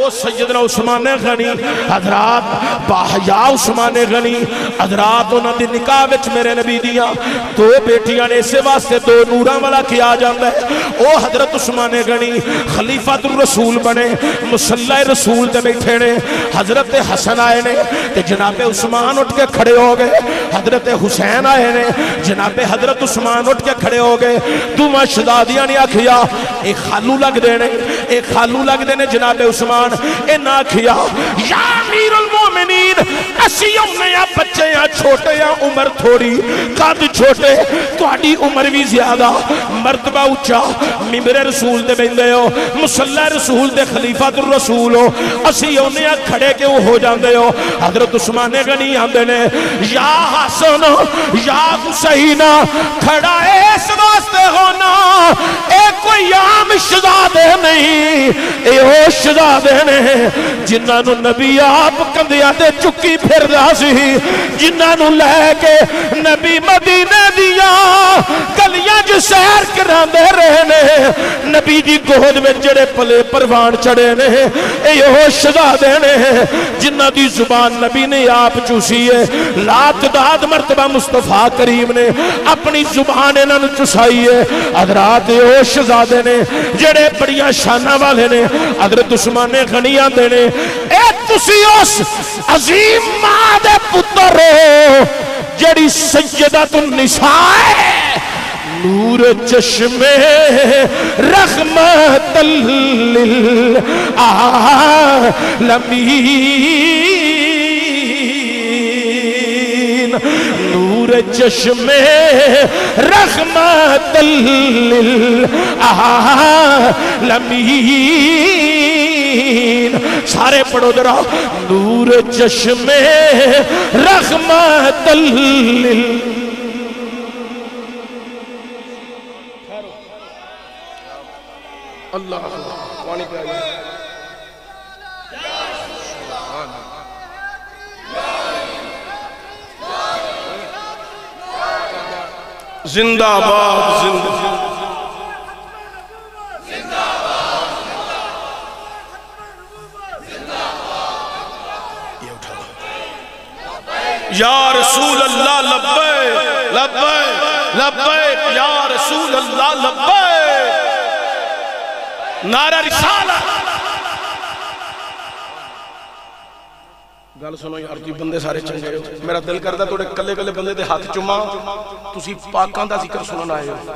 او سیدنا عثمان غنی حضرات باحیا عثمان غنی حضرات انہاں دی نکاح وچ میرے نبی دیاں دو بیٹیاں نے اسے واسطے دو نوراں والا کیا جاندا ہے او حضرت عثمان غنی خلیفۃ الرسول بنے مصلی رسول تے بیٹھے نے حضرت حسن آئے نے تے جناب عثمان اٹھ کے کھڑے ہو گئے حضرت حسین آئے نے جناب حضرت عثمان اٹھ کے کھڑے ہو گئے دوواں شہزادیاں نے آکھیا اے خالو لگ دے نے اے خالو لگ دے نے جناب عثمان اے نہ آکھیا یا امیر المومنین اسی ہونے یا بچے یا چھوٹے یا عمر تھوڑی قد چھوٹے تہاڈی عمر بھی زیادہ مرتبہ اونچا منبر رسول دے بیندے ہو مصلی رسول دے خلیفۃ الرسول ہو اسی ہونے یا کھڑے کے ہو جاندے ہو حضرت عثمان غنی آندے نے یا حسن یا حسین کھڑا اس واسطے ہونا اے کوئی عام شہزادے نہیں اے او شہزادے نے جنہاں نو نبی آپ کندھیاں تے چکی پھردا سی جنہاں نو لے کے نبی مدینے دیاں گلیاں جو سیر کراندے رہے نے نبی دی گود وچ جڑے پلے پروان چڑھے نے اے او شہزادے نے جنہاں دی زبان نبی نے آپ چوسی ہے لات داد مرتبہ مصطفیٰ کریم نے اپنی زبان انہاں نو چسائی ہے حضرات او شہزادے نے جڑے بڑیاں شاناں والے نے حضرت عثمان غنی آندے نے اے تسی اس عظیم ماں دے پتر ہو جڑی سیدۃ النساء ہے نور چشمے رحمت للعالمین نور چشمے رحمت للعالمین سارے پڑھو ذرا نور چشمے رحمت للعالمین اللہ پانی پہ آئیے زندہ باد زندہ یا رسول اللہ لبیک لبیک لبیک یا رسول اللہ لبیک نعرہ رسالت گل سنو یار تھی بندے سارے چنگے ہو میرا دل کرتا توڑے کلے کلے بندے دے ہاتھ چما تسی پاکاں دا ذکر سنن آئے ہو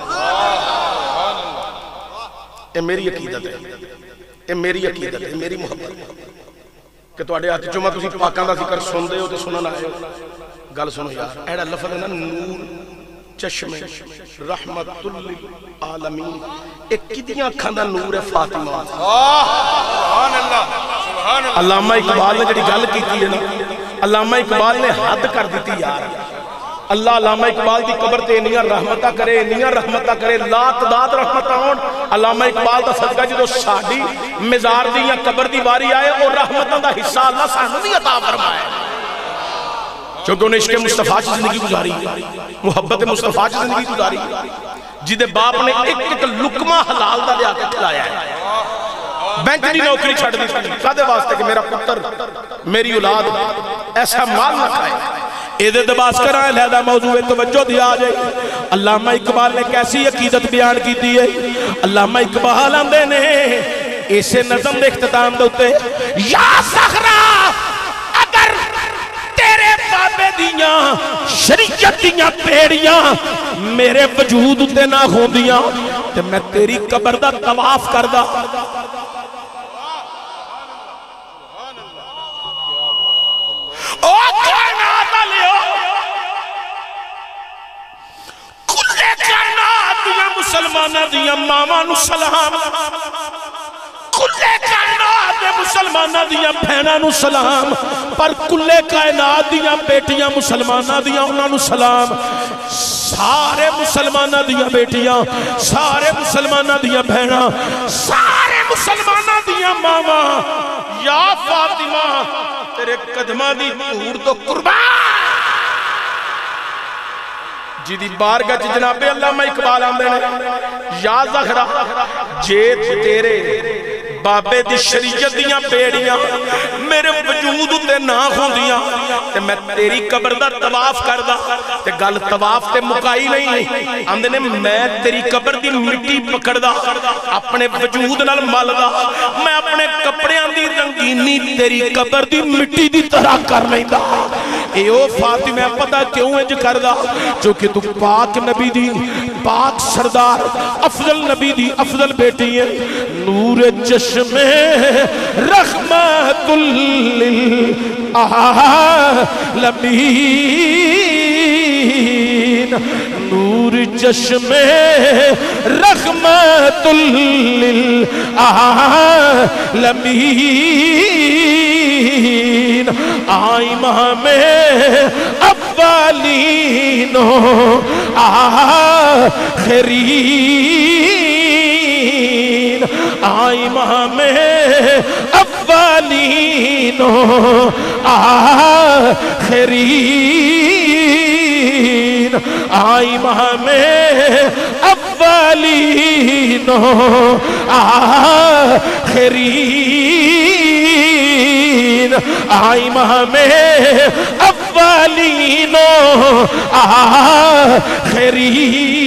اے میری عقیدت ہے اے میری عقیدت ہے میری محبت کہ توڑے ہاتھ چما تسی پاکاں دا ذکر سن دے ہو تے سنن آئے ہو گل سنو یار ایڑا لفظ ہے نا نور چشم رحمت للعالمین ایک کدیاں کھاندہ نور فاطمہ سبحان اللہ سبحان اللہ علامہ اقبال نے جڑی گل کیتی ہے نا علامہ اقبال نے حد کر دیتی یار اللہ علامہ اقبال دی قبر تے انیاں رحمتہ کرے انیاں رحمتہ کرے لا تعداد رحمتہ ہون علامہ اقبال دا صدقہ جدو ساڑی مزار دی یا قبر دی باری آئے اور رحمتہ دا حصہ اللہ سانو دی عطا فرمائے چونکہ انہیں عشق مصطفیٰ کی زندگی گزاری محبت مصطفیٰ کی زندگی گزاری جدے باپ نے ایک ایک لکمہ حلال دا لیا کے کھلایا ہے بینک دی نوکری چھڑ دی تھی کہتے واسطے کہ میرا پتر میری اولاد ایسا مال نہ کھائے ایدے دباس کر آئے لہذا موضوع توجہ دیا جائے علامہ اقبال نے کیسی عقیدت بیان کی دی ہے علامہ اقبال آندے نے اسے نظم دے اختتام دوتے یا صخرہ اگر تیرے بابے دیاں شریعت دیاں پیڑیاں میرے وجود تے نہ ہوں دیاں تو میں تیری قبر دا طواف کر دا او کائنات لیو کلے کائنات دیاں مسلمانہ دیاں ماما نو سلام کلے کائنات دے مسلمانہ دیاں بہنہ نو سلام پر کلے کائنات دیاں بیٹیاں مسلمانہ دیاں انہاں نو سلام سارے مسلمانہ دیاں بیٹیاں سارے مسلمانہ دیاں بہنہ سارے مسلمانہ دیاں ماما یا فاطمہ تیرے قدمہ دی دور تو قربان جی دی بارگاہ چی جناب علامہ اقبال آمدے نے یا زہرہ جیت تیرے بابے دی شریعت دیاں بیڑیاں میرے وجود تے نہ ہوندیاں تے میں تیری قبر دا طواف کردا تے گل طواف تے مکائی نہیں آندے نے میں تیری قبر دی مٹی پکڑدا اپنے وجود نال ملدا میں اپنے کپڑیاں دی رنگینی تیری قبر دی مٹی دی طرح کر لیندا اے او فاطمہ پتہ کیوں انج کردا چونکہ تو پاک نبی دی پاک سردار افضل نبی دی افضل بیٹی ہے نور چشم رحمت للعالمین نور چشم رحمت للعالمین آئی امام اولین و آخرین آئی امام اولین و آخرین آئی امام اولین و آخرین آئی امام اولین و آخرین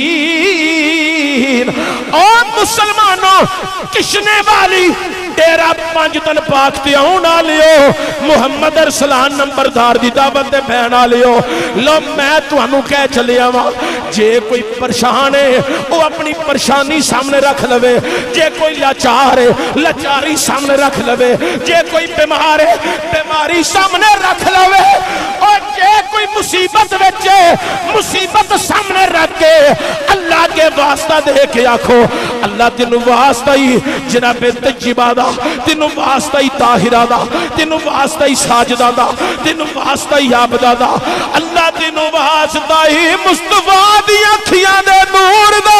اور مسلمانوں کشنے والی ڈیرہ پانچ تن پاک تے آؤنا لیو محمد ارسلان نمبردار دی دعوت دے بہنا لیو لو میں تو انو کہہ چلے آواں جے کوئی پریشان ہے وہ اپنی پریشانی سامنے رکھ لوے جے کوئی لاچار ہے لاچاری سامنے رکھ لوے جے کوئی بیمار ہے بیماری سامنے رکھ لوے اور جے کوئی مصیبت وچے مصیبت سامنے رکھ کے اللہ کے واسطہ دے کے آکھو اللہ تینو واسطہ ہی جناب تجیبہ دا تینو واسطہ ہی طاہرہ دا تینو واسطہ ہی ساجدہ دا تینو واسطہ ہی عابدہ دا اللہ تینو واسطہ ہی مصطفیٰ دی اکھیاں دے نور دا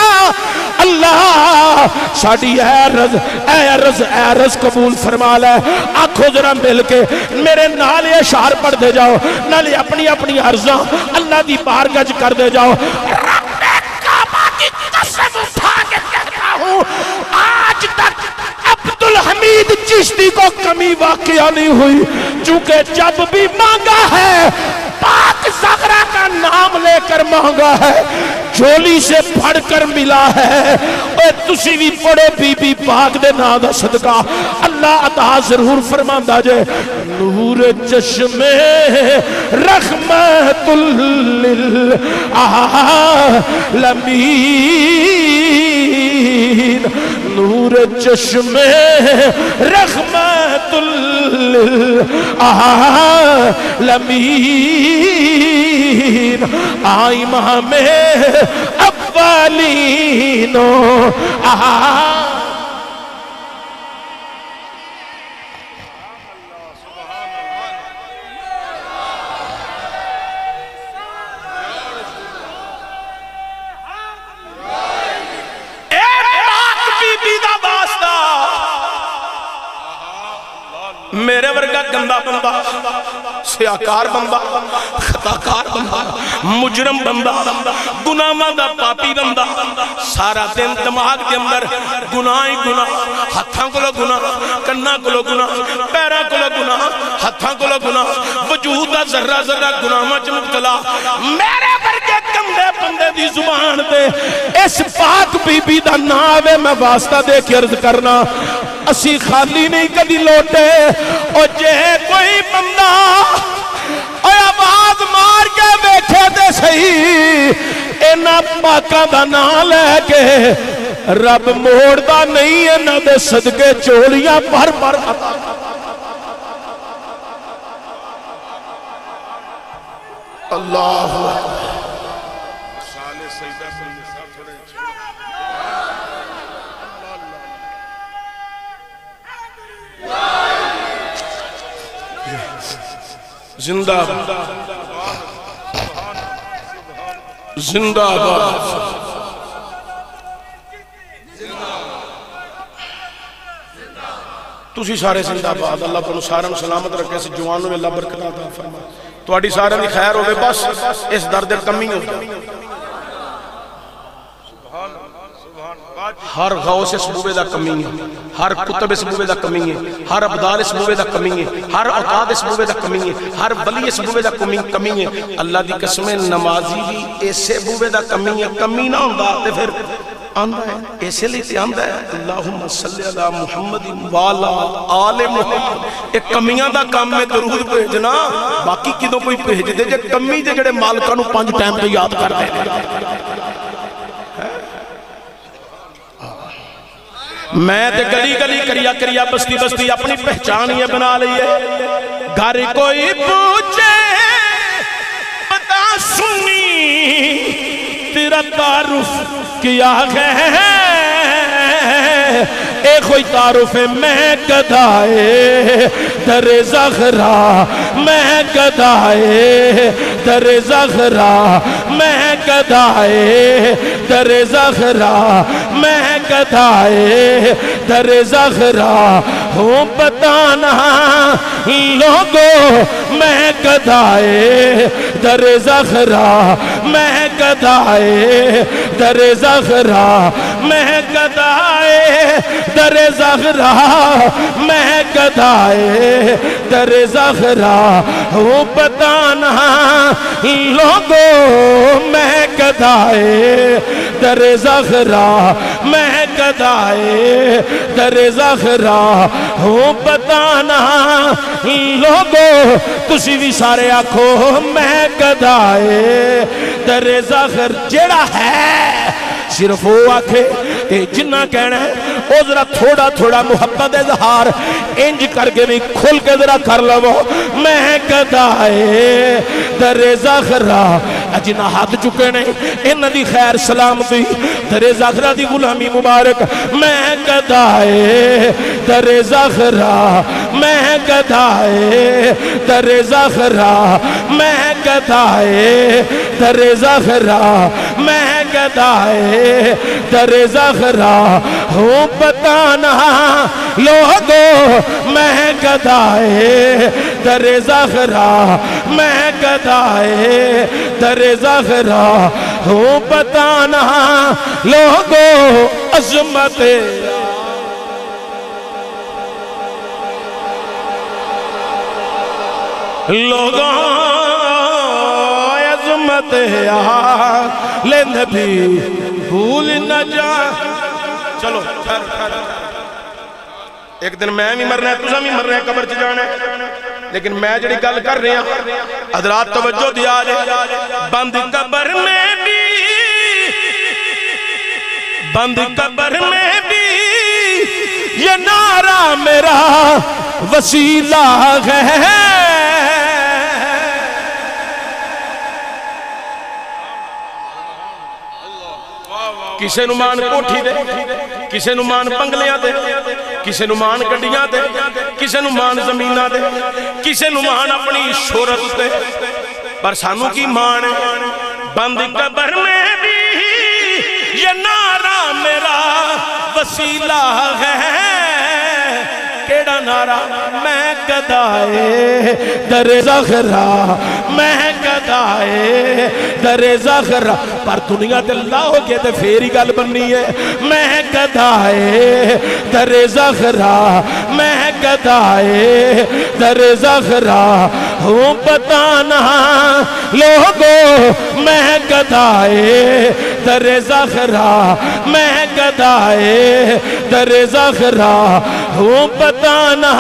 اللہ ساڑی اے رز اے رز اے رز قبول فرما لے آنکھو ذرا مل کے میرے نالے اشعار پڑھ دے جاؤ نالے اپنی اپنی عرضاں اللہ دی بارگاہ کر دے جاؤ رب کعبہ کی قسم اٹھا کے کہتا ہوں آج تک عبدالحمید چشتی کو کمی واقعہ نہیں ہوئی چونکہ جب بھی مانگا ہے پاک زغرہ کا نام لے کر مانگا ہے جھولی سے پڑھ کر ملا ہے اور تسی بھی پڑھو بی بی پاک دے نا دا صدقہ اللہ عطا ضرور فرماندہ جے نور چشم رحمت للعالمین نور چشم رحمت للعالمین آئی امام اولین و آخرین میرے ورگا گندہ بندہ سیاکار بندہ خطاکار بندہ مجرم بندہ گناہ دا پاپی بندہ سارا دن دماغ دے اندر گناہ ہی گناہ ہتھاں کو لو گناہ کناں کو لو گناہ پیراں کو لو گناہ ہتھاں کو لو گناہ وجود دا ذرہ ذرہ گناہ مچ مبتلا میرے ورگے گندے بندے دی زبان دے اس پاک بی بی دا ناوے میں واسطہ دے کے عرض کرنا اسی خالی نہیں کدی لوٹے او جے کوئی بندہ اے آواز مار کے بیٹھے دے صحیح اینا پاکاں دا نام لے کے رب موڑ دا نہیں اینا دے صدقے چولیاں بھر بھر عطا اللہ زندہ زندہ باد تسی سارے زندہ باد اللہ کو سارے سلامت رکھے سے جوانوں میں اللہ برکت عطا فرما تواڈی سارے دی خیر ہوے بس اس درد کمی ہو سبحان سبحان ہر غوث اس بوے دا کمی ہے، ہر کتب اس بوے دا کمی ہے، ہر ابدال اس بوے دا کمی ہے، ہر اوتاد اس بوے دا کمی ہے، ہر ولی اس بوے دا کمی ہے۔ اللہ دی قسم نمازی بھی ایسے بوے دا کمی ہے، کمی نہ ہوندہ تے پھر آندہ ہے، ایسے لیے تے آندہ ہے اللہم صلی اللہ محمد والا آل محمد۔ ایک کمیاں دا کام میں درود بھیجنا، باقی کدوں کوئی بھیج دے جے کمی دے جڑے مالکانو پانچ ٹائم تے یاد کر دے۔ میں تے گلی گلی کریا کریا بستی بستی اپنی پہچان یہ بنا لئیے، گھر کوئی پوچھے بتا سنی تیرا تعارف کیا ہے، اے کوئی تعارف ہے میں گدائے در زغرا، میں گدائے در زغرا، میں گدائے در زغرا، میں گدائے در زغرا ہوں بتانا لوگوں، میں گدائے در زغرا، میں گدائے در زغرا، میں گدائے در زغرا، میں گدائے در زغرا ہوں بتانا لوگوں، میں گدائے در زغرا، میں گدائے در زغرا ہوں بتانا لوگوں، تسی بھی سارے آکھو میں گدائے در زغرا۔ جیڑا ہے صرف وہ آکھے تے جنہ کہنا ہے او ذرا تھوڑا تھوڑا محبت اظہار انج کر کے بھی کھل کے ذرا کر لو، میں گدائے در زغرا۔ جنہ ہاتھ چکے نہیں انہ دی خیر سلامتی در زغرا دی غلامی مبارک، میں گدائے در زغرا، میں گدائے در زغرا، میں گدائے در زغرا، میں گدائے در زغرا ہوں بتانا لوگوں، میں گدائے در زغرا، میں گدائے در زغرا ہوں بتانا لوگوں، عظمت لوگوں، عظمت آلِ نبی بھول نہ جا۔ چلو ٹھہر ٹھہر، ایک دن میں بھی مرنا ہے، تسا بھی مرنا ہے، قبر چ جانا ہے، لیکن میں جڑی گل کر رہے ہیں حضرات توجہ دیا جائے۔ بند قبر میں بھی، بند قبر میں بھی یہ نعرہ میرا وسیلہ ہے، کسے نمان کوٹھی دے، کسے نمان بنگلیاں دے، کسے نمان گڈیاں دے، کسے نمان زمینہ دے، کسے نمان اپنی شہرت دے، پر سانو کی مان ہے بند قبر میں بھی یہ نعرہ میرا وسیلہ ہے۔ کیڑا نعرہ؟ میں گدائے در زغرا، میں گدائے در زغرا، پر دنیا تے اللہ ہو گیا تے پھیری گل بننی ہے۔ میں گدائے در زغرا، میں گدائے در زغرا ہوں بتانا لوگوں، میں گدائے در زغرا، میں گدائے در زغرا ہوں بتانا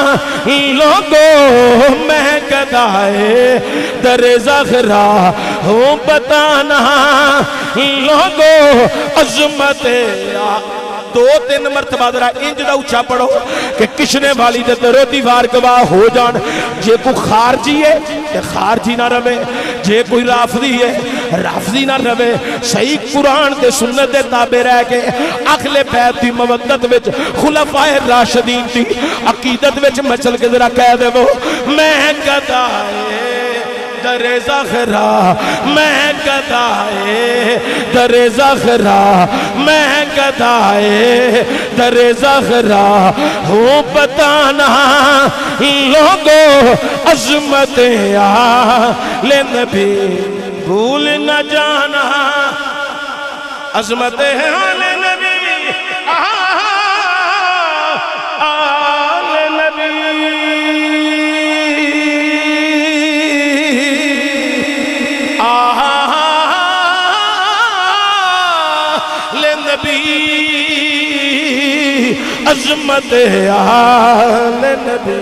لوگوں، میں گدائے در زغرا ہوں بتانا لوگوں، عظمت دو تین مرتبہ ذرا انج دا اچھا پڑھو کہ کشنے والی دے درو دیوار گواہ ہو جان۔ جے کوئی خارجی ہے کہ خارجی نہ روے، جے کوئی رافضی ہے رافضی نہ روے، صحیح قرآن دے سنت دے تابع رہ کے اہل بیت دی مودت وچ خلفائے راشدین دی عقیدت وچ مچل کے ذرا کہہ دے وہ، میں گدائے در زغرا، میں گدائے در زغرا، میں گدائے در زغرا ہوں بتانا لوگوں، عظمت آلِ نبی بھول نہ جانا، عظمت آلِ نبی عظمت آل نبی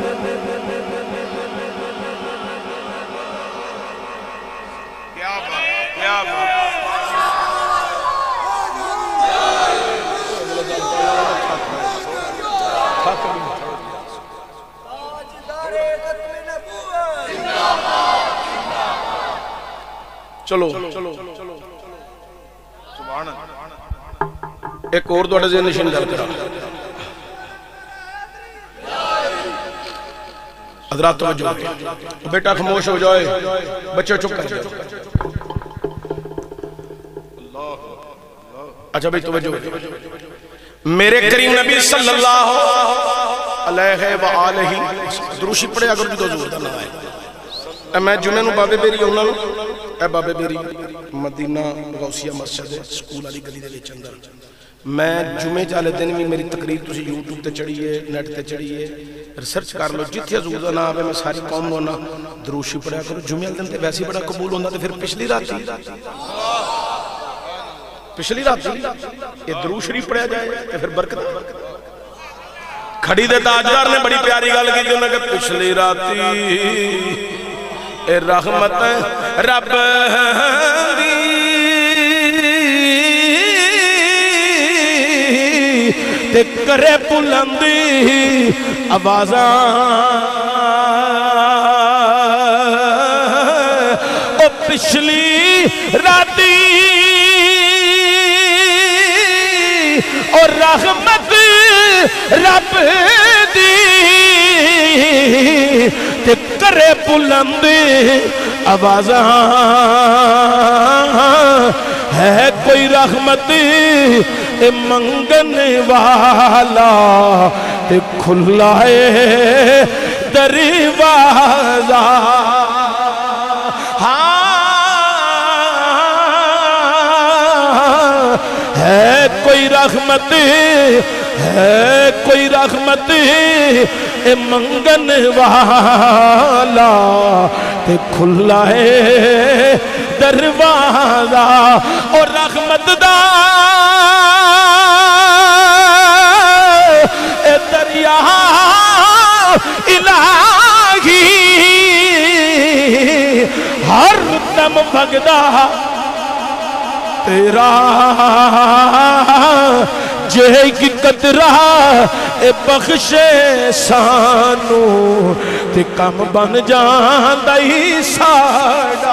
چلو ایک اور دوڑے ذہن نشین گل کرا حضرات توجہ بیٹا خاموش ہو جائے بچے چپ کر جائے اچھا بھئی توجہ میرے کریم نبی صلی اللہ علیہ وآلہ دروشی پڑھے اگر جو دو زور نہ آئے میں جمعہ نو بابے بیری ہونا اے بابے بیری مدینہ غوثیہ مسجد سکول علی گلی دے وچ اندر میں جمعے چالے دن بھی میری تقریر تسی یوٹیوب تے چڑھیے نیٹ تے چڑھیے ریسرچ کر لو جتھے حضور دا نام ہے میں ساری قوم نو نا دروشی پڑھا کرو جمعے دن تے ویسے بڑا قبول ہوندا تے پھر پچھلی رات پچھلی رات یہ درود شریف پڑھا جائے تے پھر برکت کھڑی دے تاجدار نے بڑی پیاری گل کی جو کہ پچھلی راتی اے رحمت رب دی تے کرے بلندی آوازاں او پچھلی راتی اور رحمت رب دی تے کرے بلند آوازاں ہے کوئی رحمت اے منگن والا تے کھلائے دروازہ ہے کوئی رحمت ہے کوئی رحمت اے منگن والا تے کھلا ہے دروازہ اور رحمت دا اے دریا الہی ہر دم بھگدا تیرا جے کی قطرہ اے بخشے سانو تے کم بن جاندہ ہی ساڑا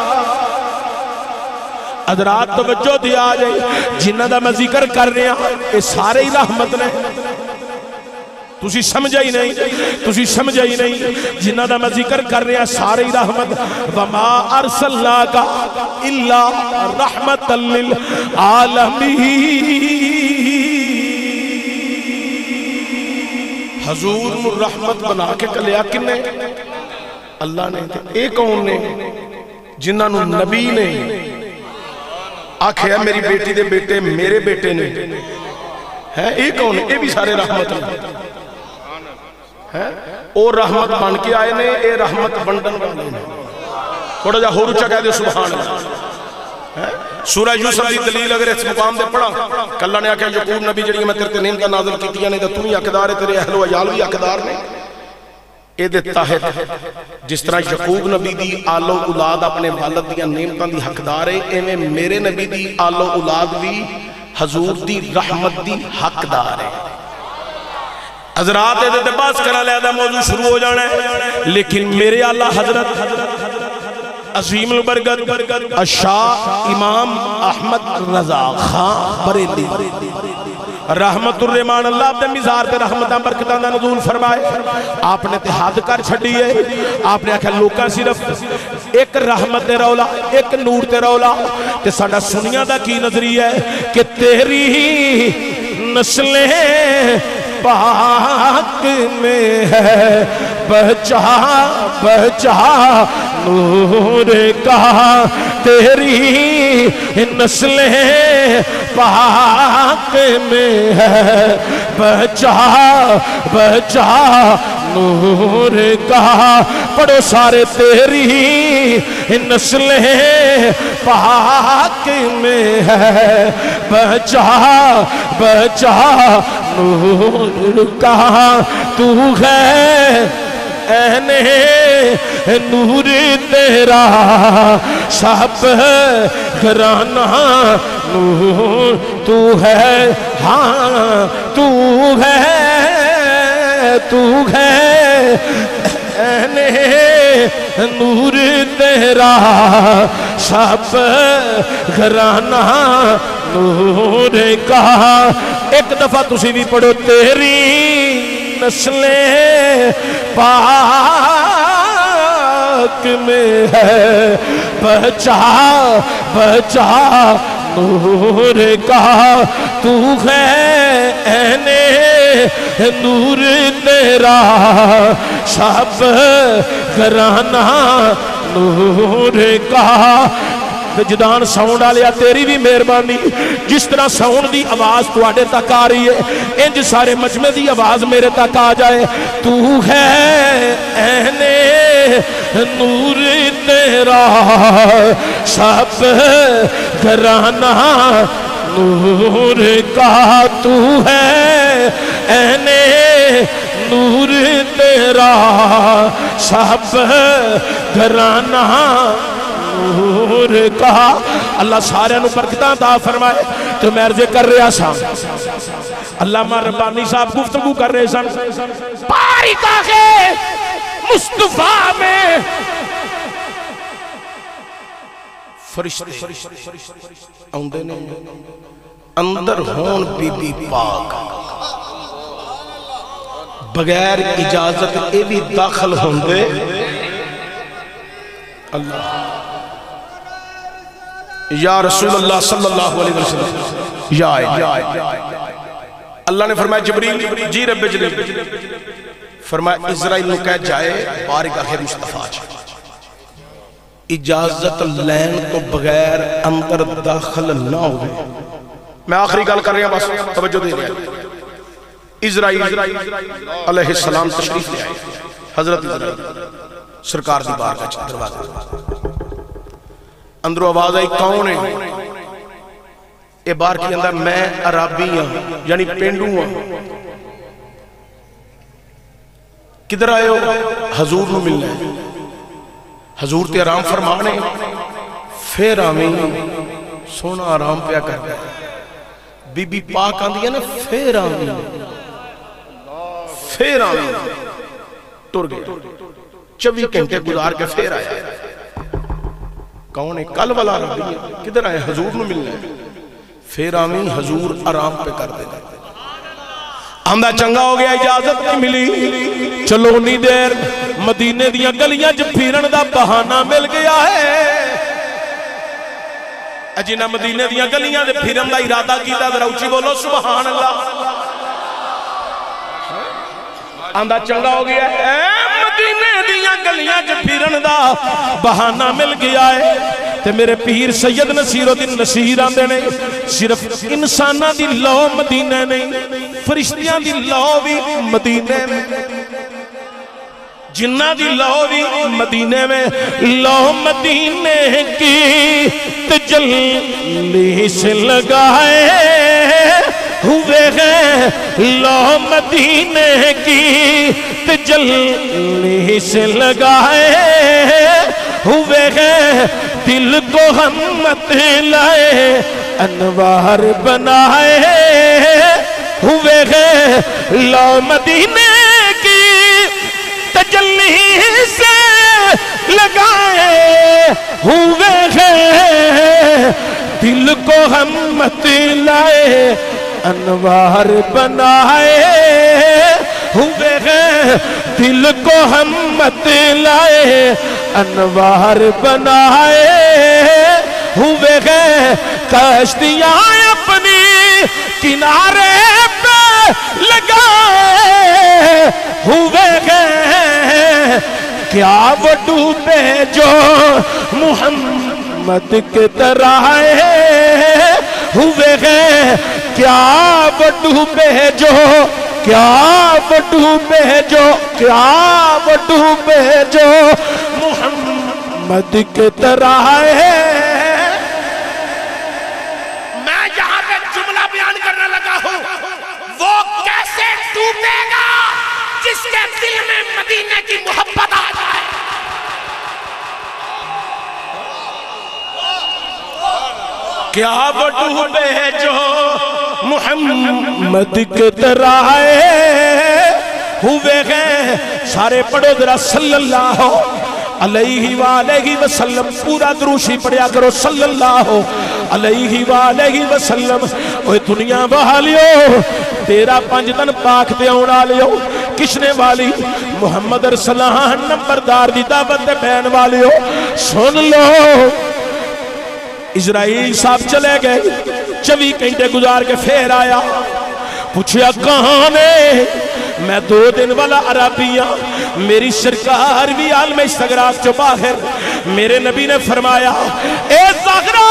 حضرات توجہ دیا جائے جنہ دا میں ذکر کر رہے ہیں اے سارے ہی رحمت نے تسی سمجھا ہی نہیں تسی سمجھا ہی نہیں جنہ دا میں ذکر کر رہے ہیں سارے ہی رحمت وَمَا أَرْسَلْنَاكَ إِلَّا رَحْمَةً لِلْعَالَمِينَ حضور نو رحمت بنا کے کلیا کنے اللہ نے ایک کون نے جنہ نو نبی نے آکھیا میری بیٹی دے بیٹے میرے بیٹے نے ہے ایک کون نے اے بھی سارے رحمت نے اور رحمت بن کے آئے نے اے رحمت بندن والے نے تھوڑا جا ہو رچا کہہ دے سبحان اللہ سورہ یوسف دی دلیل اگر اس مقام دے پڑھا کہ اللہ نے آکھا یعقوب نبی جڑی میں تیرے نعمتاں نازل کیتیاں نے تے تو ہی حقدار ہے تیرے اہل و عیال بھی حقدار نے اے دے تحت جس طرح یعقوب نبی دی آل و اولاد اپنے والد دیاں نعمتاں دی حقدار ہے ایویں میرے نبی دی آل و اولاد بھی حضور دی رحمت دی حقدار ہے حضرات دے دے باس کرا لیا موضوع شروع ہو جانا ہے لیکن میرے اللہ حضرت عظیم البرکت الشاہ امام احمد رضا خان بریلی رحمت الرحمان اللہ اپنے مزار تے رحمتاں برکتاں دا نزول فرمائے آپ نے تے حد کر چھڑی ہے آپ نے آکھا لوکاں صرف ایک رحمت تے رولا ایک نور تے رولا تے ساڑا سنیا دا کی نظری ہے کہ تیری نسلیں پاک میں ہے بچا بچا نور کا تیری نسلیں پاک میں ہے بچا بچا نور کا پڑھو سارے تیری نسلیں پاک میں ہے، بچا بچا نور کا تو ہے، عین نور تیرا سب گھرانہ نور تو ہے، ہاں تو ہے تو ہے، عین نور تیرا سب گھرانہ نور کا۔ ایک دفعہ تسی بھی پڑھو، تیری نسلیں پاک میں ہے، بچا بچا نور کا تو ہے، عین نور تیرا سب گھرانہ نور کا۔ وجدان ساؤنڈ آلیا تیری بھی مہربانی، جس طرح ساؤنڈ دی آواز تواڈے تک آ رہی ہے، انج سارے مجمع دی آواز میرے تک آ جائے۔ تو ہے عین نور تیرا سب گھرانہ نور کا، تو ہے عین نور تیرا سب گھرانہ نور کا۔ اللہ سارے نو برکتاں عطا فرمائے۔ تو میں عرض کر رہا سا، علامہ ربانی صاحب گفتگو کر رہے سن، بارگاہ مصطفیٰ میں فرشتے آندے نے، اندر ہون بی بی پاک، بغیر اجازت اے بھی داخل ہوندے۔ اللہ یا رسول اللہ صلی اللہ علیہ وسلم، یا اللہ نے فرمایا جبریل جی رب جلیل، فرمایا اسرائیل نو کہہ جائے بارگاہ مصطفیٰ جائے، اجازت لین تو بغیر اندر داخل نہ ہوئے۔ میں آخری گل کر رہا ہوں، بس توجہ دے رہا ہے۔ اسرائیل علیہ السلام تشریف لے آئے، حضرت اسرائیل سرکار دی بارگاہ دروازے اندروں آواز آئی، کون ہے؟ اے بار کی اندر میں عربی ہوں، یعنی پینڈو ہوں، کدھر آئے ہو؟ حضور نو ملنا ہے۔ حضور تے آرام فرمانے، پھر آمین سونا آرام پیا کر گیا۔ بی بی پاک آندھی ہے نا، پھر آمین پھر آمین ٹر گئے، چوبی گھنٹے گزار کے پھر آیا۔ کون ہے؟ کل والا ربی ہے، کدھر آئے؟ حضور نو ملنا ہے، پھر آمین حضور آرام پہ کر دینا۔ آمدہ چنگا ہو گیا، اجازت نہیں ملی، چلو نہیں دیر مدینے دیاں گلیاں جو پھیرن دا بہانہ مل گیا ہے۔ اجینا مدینے دیاں گلیاں دے پھیرن دا ارادہ کیتا، ذرا اونچی بولو سبحان اللہ۔ آمدہ چنگا ہو گیا ہے، مدینے دیاں گلیاں جو پھیرن دا بہانہ مل گیا ہے۔ تے میرے پیر سید نصیر الدین نصیر آندے نے، صرف انسانہ دی لو مدینہ نہیں، فرشتیاں دی لو بھی مدینہ میں، جنہ دی لو بھی مدینہ میں، لو مدینہ کی تجلی سے لگائے ہوئے ہیں، لو مدینہ کی تجلی سے لگائے ہوئے ہیں، دل کو ہمت لائے انوار بنائے ہوئے ہیں، لو مدینہ کی تجلی سے لگائے ہوئے ہیں، دل کو ہمت لائے انوار بنائے ہوئے ہیں، دل کو ہمت لائے انوار بنائے ہوئے ہیں، کشتیاں اپنی کنارے پہ لگائے ہوئے ہیں، کیا وہ ڈوبے جو محمد کے طرح ہوئے ہیں، کیا وہ ڈوبے جو کیا وہ ڈوبے جو کیا وہ ڈوبے جو محمد محمد کے طرح ہے. میں یہاں پہ جملہ بیان کرنے لگا ہوں. وہ کیسے ٹوٹے گا جس کے دل میں مدینے کی محبت آ جائے. کیا وہ ڈوبے جو محمد کے طرح ہوئے گئے. سارے پڑھو ذرا صلی اللہ علیہ وآلہ وسلم. پورا دروشی پڑھیا کرو صلی اللہ علیہ وآلہ وسلم. اوہ دنیا بحالیو تیرا پنج دن پاک تے آنا لیو کشنے والی محمد رسول اللہ نمبردار دی دعوت دے بین والیو سن لو. اسرائیل صاحب چلے گئے چوی گھنٹے گزار کے پھر آیا. پوچھیا کہاں نے؟ میں دو دن والا عربی ہوں. میری سرکار بھی عالم استغراق چو باہر. میرے نبی نے فرمایا اے زہرا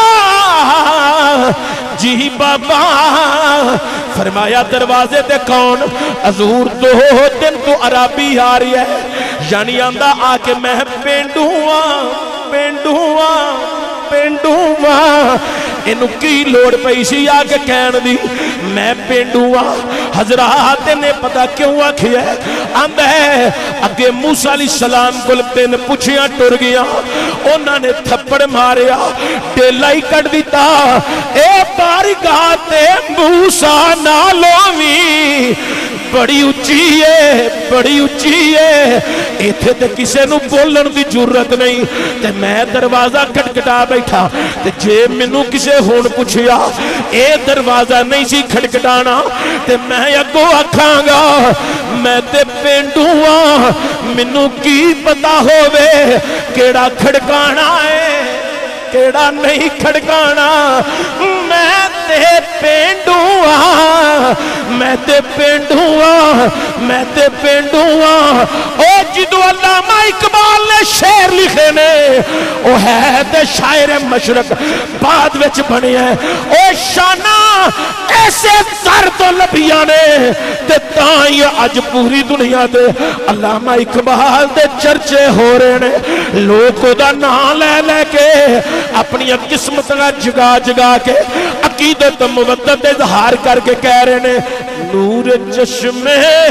جی بابا. فرمایا دروازے تے کون؟ حضور دو دن تو عربی آ رہی ہے. یعنی آندہ آ کے میں پینڈوں پینڈوں پینڈوں ماں. انہوں کی لوڑ پیشی آگے کہن دی میں پینڈوں ماں. حضرات نے پتا کیوں آکھی ہے؟ آندہ ہے اگے موسیٰ علیہ السلام کو تین پوچھیاں ٹر گیا. انہوں نے تھپڑ ماریا ڈیلائی کٹ دیتا. اے بارگاہتے موسیٰ نالومی بڑی اچھی ہے بڑی اچھی ہے. ایتھے تے کسے نو بولن دی جرت نہیں. تے میں دروازہ کھٹکھٹا بیٹھا. تے جے منو کسے ہون پوچھیا اے دروازہ نہیں سی کھٹکھٹانا تے میں اگو آکھاں گا میں تے پینڈوں ہاں. منو کی پتا ہووے کیڑا کھڑکانا ہے کیڑا نہیں کھڑکانا. میں تے پینڈوں ہاں میں تے پینڈوں ہاں میں تے پینڈوں ہاں. او جدو علامہ اقبال نے شعر لکھے نے او ہے تے شاعر مشرق بعد وچ بنے ہیں. او شانہ ایسے سر تو لبیاں نے تے تائیں اج پوری دنیا دے علامہ اقبال دے چرچے ہو رہے نے. لوگ دا نام لے لے کے اپنی قسمت کا جگا جگا کے عقیدت مودت اظہار کر کے کہہ رہے نے نور چشم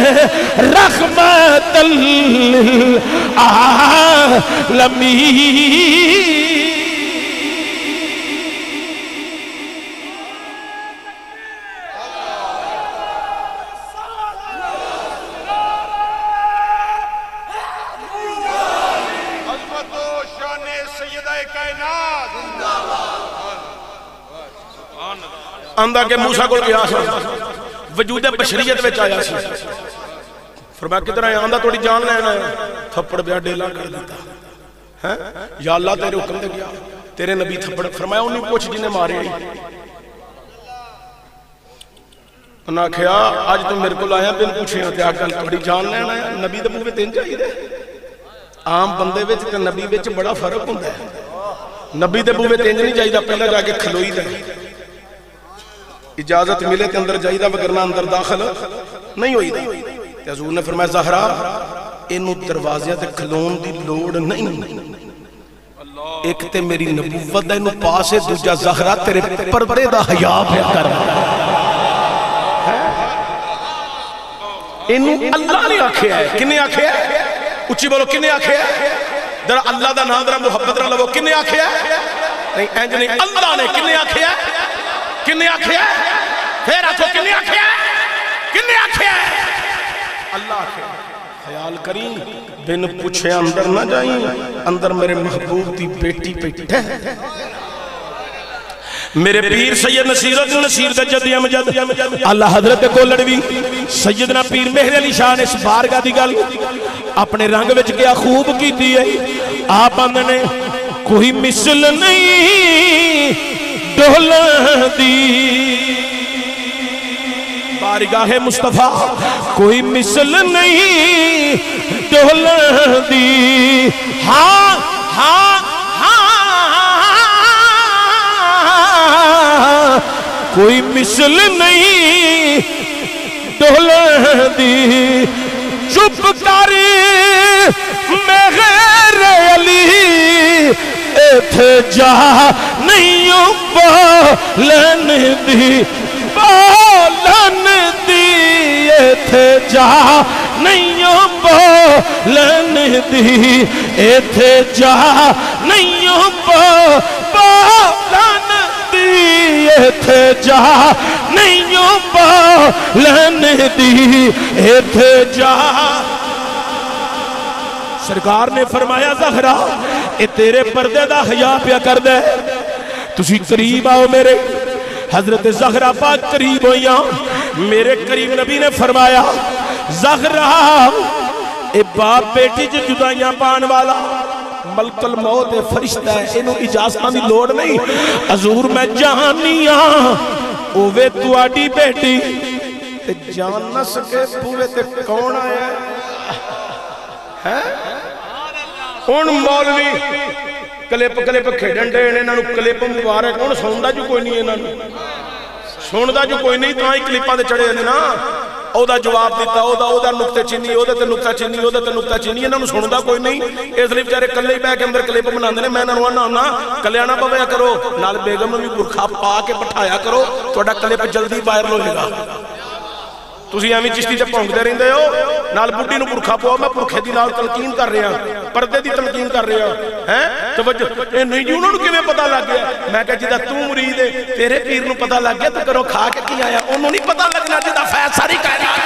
رحمت العالمین. آندہ کہ موسیٰ کو گیا سا وجود بشریت میں آیا سی. فرمایا کدھر آیا؟ آندہ توڑی جان لینا ہے. تھپڑ بیا ڈیلا کر دیتا. یا اللہ تیرے حکم دے گیا تیرے نبی تھپڑ. فرمایا انہیں پوچھ جنہیں مارے آئی. انہاں کہا آج تم میرے کو لایا بن پوچھے ہیں تے آگل توڑی جان لینا ہے. نبی دے موے تین چاہیے دے. عام بندے وچ تے نبی وچ بڑا فرق ہوندہ ہے. نبی دے موے تین نہیں چاہیے پہلے جا کے کھلوئی دے. اجازت ملے تے اندر جائیدہ وگرنہ اندر داخل نہیں ہوئی دا. حضور نے فرمایا زہرا انہوں دروازے تے کھلون دی لوڑ نہیں. ایک تے میری نبوت دا انہوں پاسے دوجہ زہرا تیرے پردے دا حیاء پہ کر. انہوں اللہ نے آکھے ہے. کنے آکھے ہے؟ اچھی بولو کنے آکھے ہے؟ در اللہ دا نام در محبت رہ لگو کنے آکھے ہے؟ نہیں اینج نہیں اللہ نے کنے آکھے ہے؟ کنے آکھے ہے؟ پھر آکھو کنے آکھے ہے؟ کنے آکھے ہے؟ اللہ آکھے ہے. خیال کریں بن پوچھے اندر نہ جائیں. اندر میرے محبوب دی بیٹی بیٹھے ہیں. میرے پیر سید نصیر نصیر دا جد امجد اللہ حضرت کو لڑوی سیدنا پیر مہر علی شاہ نے اس بارگاہ دی گل اپنے رنگ وچ کیا خوب کی دی ہے. آپ اندنے کوئی مثل نہیں ڈولن دی بارگاہ مصطفیٰ کوئی مثل نہیں ڈولن دی. ہاں ہاں کوئی مثل نہیں ڈولن دی. چپ کر میں غیر علی ایتھے جا نہیں بولن دی بولن دی ایتھے جا نہیں بولن دی ایتھے جا نہیں بولن دی ایتھے جا نہیں بولن دی ایتھے جا. سرکار نے فرمایا زہرا اے تیرے پردے دا حیا پیا کر دے تسی قریب آؤ میرے. حضرت زہرا پاک قریب ہوئیاں. میرے قریب نبی نے فرمایا زہرا اے باپ بیٹی جو جدائیاں پان والا ملک الموت فرشتہ ہے انہوں اجازتاں دی لوڑ نہیں. حضور میں جہانیاں اوے تو آڈی بیٹی تے جان نہ سکے پورے تے کون آیا ہے ان مولوی کلپ کلپ کھیڈن دے انہاں نوں کلپ مبارک کون سندا جو کوئی نہیں انہاں نوں سندا جو کوئی نہیں تاں ہی کلپاں تے چڑھے نے نا او دا جواب دیتا او دا او دا نقطہ چینی او دا تے نقطہ چینی او دا تے نقطہ چینی انہاں نوں سندا کوئی نہیں اس لیے بیچارے کلے ہی بیٹھ کے اندر کلپ بناندے نے. میں انہاں نوں آنا ہونا کلیاں نہ پویا کرو نال بیگم نوں بھی برکھا پا کے بٹھایا کرو تہاڈا کلپ جلدی وائرل ہوئے گا. تسی ایویں چشتی تے پھونکدے رہندے ہو نال بڈھی نوں برکھا پاؤ. میں برکھے دی نال تلقین کر رہا پردے دی تلقین کر رہا ہیں توجہ اے نہیں جی انہاں نوں کیویں پتہ لگ گیا. میں کہ جدا تو مرید ہے تیرے پیر نوں پتہ لگ گیا تو کرو کھا کے کی آیا انہوں نہیں پتہ لگنا جدا فیض ساری کائنات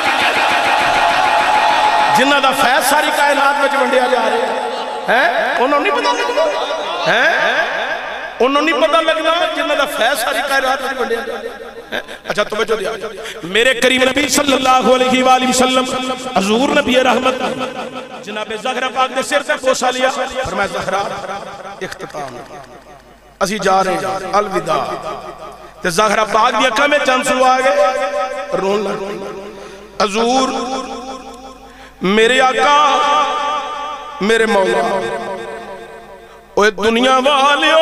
جنہاں دا فیض ساری کائنات وچ ونڈیا جا رہا ہے انہوں نہیں پتہ لگنا ہیں انہوں نہیں پتہ لگنا جنہاں دا فیض ساری کائنات وچ ونڈیا جا رہا ہے. اچھا توجہ دیا میرے کریم نبی صلی اللہ علیہ وآلہ وسلم حضور نبی رحمت جناب زہرا پاک دے سر سے بوسہ لیا فرمایا زہرا اختتام اسی جا رہے ہیں الوداع. تے زہرا پاک دی اکھاں میں چند سو آگے رون لگ حضور میرے آقا میرے مولا اوہ دنیا والیو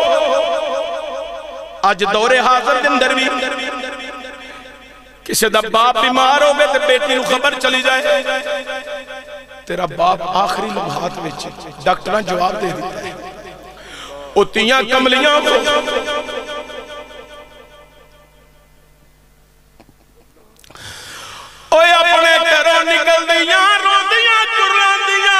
آج دور حاضر دن در بھی کسی دا باپ بیمار ہو گئے تے بیٹی نو خبر چلی جائے تیرا باپ آخری لمحات میں ڈاکٹران جواب دے دیتا ہے او تیاں کملیاں ہو اوے اپنے کرو نکل دیاں رو دیاں کرلان دیاں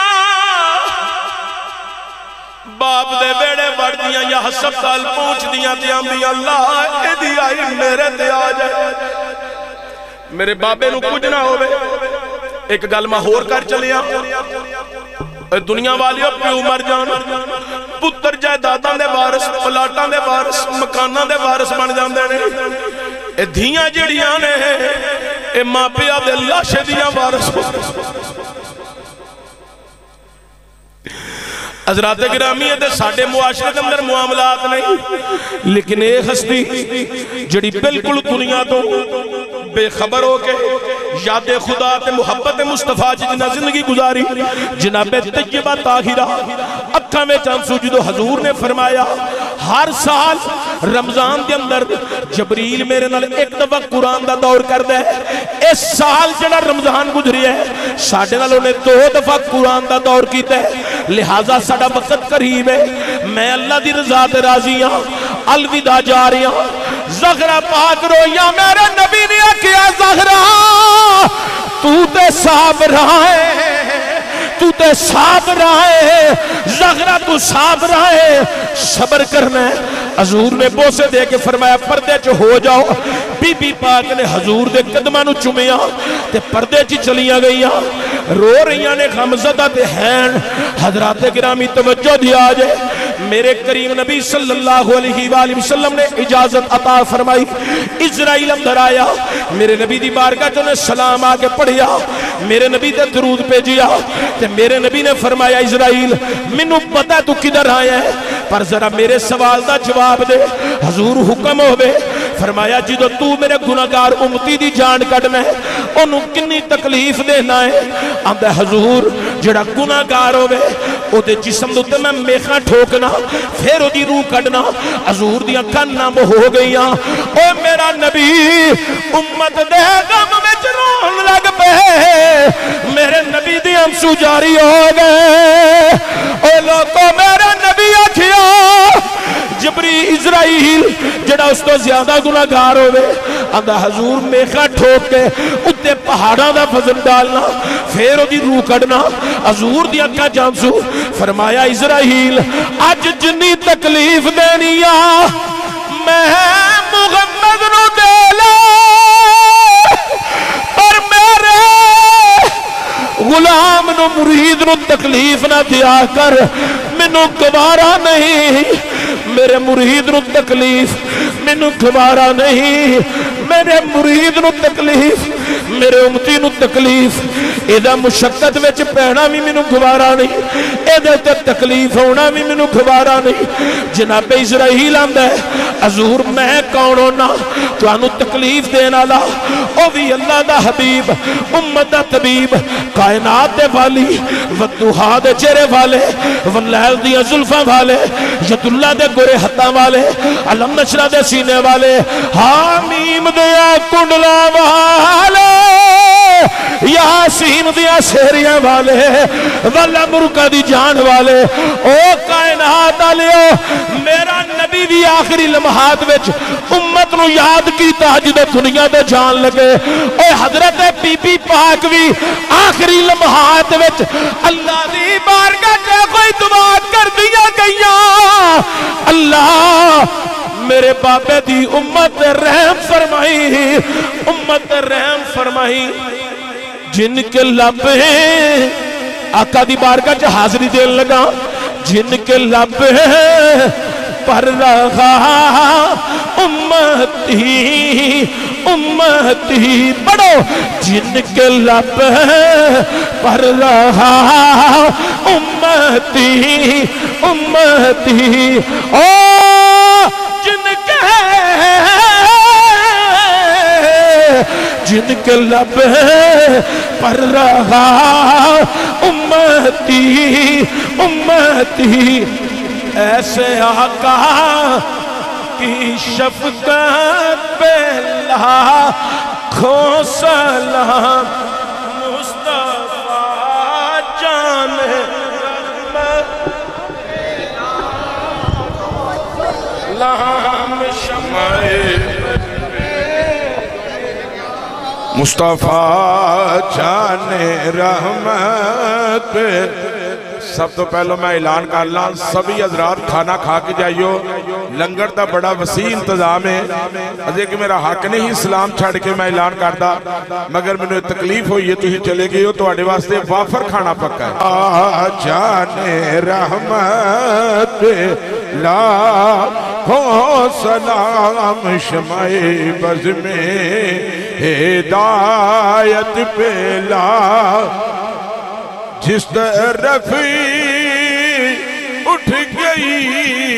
باپ دے بیڑے بڑھ دیاں یا ہسپتال پہنچ دیاں دیاں بھی اللہ اے دی آئی میرے دے آ جائے میرے بابے نو کچھ نہ ہوئے. ایک گل میں ہور کر چلیا دنیا والی پیو مر جان پتر جائے داداں دے وارث پلاٹاں دے وارث مکاناں دے وارث بن جاندے نے. اے دھیاں جڑیاں نے اے ماں پیا دے لاشے دیاں وارث حضرات گرامی ہے ساڑھے معاشرے کے اندر معاملات نہیں لیکن ایک ہستی جڑی بالکل دنیا تو بے خبر ہو کے یاد خدا تے محبت مصطفیٰ جنہ زندگی گزاری جناب طیبہ طاہرہ اکھا میں چند سجدو حضور نے فرمایا ہر سال رمضان دے اندر جبریل میرے نال ایک دفعہ قرآن دا دور کر دے. اس سال جڑا رمضان گزری ہے ساڑھے نال انہیں دو دفعہ قرآن دا دور کیتا ہے. لہٰذا ساڑھا وقت قریب ہے میں اللہ دی رضا تے راضی ہاں الوداع جا رہی ہاں. زہرا پاک رویا میرے نبی نے کیا زہرا تو تے صابر ہے تو تے صابر ہے زہرا تو صابر ہے صبر کرنا ہے. حضور نے بوسے دے کے فرمایا پردے چ ہو جاؤ. بی بی پاک نے حضور دے قدماں نو چومیا تے پردے چ چلیاں گئیاں رو رہیاں نے غمزدہ تے ہیں. حضرات گرامی توجہ دیا جائے میرے کریم نبی صلی اللہ علیہ وآلہ وسلم نے اجازت عطا فرمائی. اسرائیل اندر آیا میرے نبی دی بارگاہ جو نے سلام آکے پڑھیا میرے نبی تے درود بھیجیا تے میرے نبی نے فرمایا اسرائیل منو پتہ تو کدھر آیا ہے پر ذرا میرے سوال دا جواب دے. حضور حکم ہوئے فرمایا جدو تو میرے گناہگار امتی دی جان کٹنا ہے انہوں کنی تکلیف دینا ہے. آندہ حضور جڑا گناہگار ہوئے او دے جسم دوتے میں میخاں ٹھوکنا پھر او دی روح کٹنا. حضور دیا کنم ہو گئیاں او میرا نبی امت دے غم میں جنون لگ پہ میرے نبی دی ہمسو جاری ہو گئے. او لوگوں میرے نبی آکھیا اسرائیل جڑا اس تو زیادہ گناہگار ہوئے آندا حضور میخا ٹھوک کے اتے پہاڑاں دا فضل ڈالنا پھر دی روح کڑنا حضور دی اکا جانسو فرمایا اسرائیل اج جنی تکلیف دینی آ میں محمد نو دے لے پر میرے غلام نو مرید نو تکلیف نہ دیا کر منو گوارا نہیں میرے مرید نو تکلیف منو گوارا نہیں میرے مرید نو تکلیف میرے امتی نو تکلیف ایدہ مشقت وچ پہنا بھی منو گوارا نہیں ایدہ تے تکلیف ہونا بھی منو گوارا نہیں جناب اسرائیل آندہ ہے حضور میں کون ہونا تو انو تکلیف دینا لا او بھی اللہ دا حبیب امت دا طبیب کائنات دے والی ودوہا دے چہرے والے واللیل دیا ظلفہ والے ید اللہ دے گرے حتہ والے علم نشرہ دے سینے والے حامیم دیا کنڈلا والے یاسین دیا سہریاں والے والا مرکہ دی جان والے او کائنات آلیو میرا نبی بھی آخری لمحات وچ امت نو یاد کی تاجد دنیا دے جان لگے اے حضرت بی بی پاک بھی آخری لمحات وچ اللہ دی بارگاہ کے کوئی دعا کر دیا گیا اللہ میرے بابے دی امت رحم فرمائی امت رحم فرمائی جن کے لب ہیں آقا دی بارگاہ چا حاضری دین لگا جن کے لب ہیں پر رہا امتی امتی بڑھو جن کے لب ہیں پر رہا امتی امتی او جن کے جن کے لب پر رہا امتی امتی ایسے آقا کی شفقت پہ لاکھوں سلام مصطفیٰ جان لام شمائے مصطفیٰ جان رحمت پہ سب تو پہلو میں اعلان کر لوں سبھی حضرات کھانا کھا کے جائیو لنگر دا بڑا وسیع انتظام ہے ازے کہ میرا حق نہیں اسلام چھڑ کے میں اعلان کرتا مگر میں نے تکلیف ہوئی ہے تو ہی چلے گئی ہو تو آڑے واسطے وافر کھانا پکا ہے آ جان رحمت پہ لاکھوں سلام شمع بز میں ہدایت پہ لا جس طرف اٹھ گئی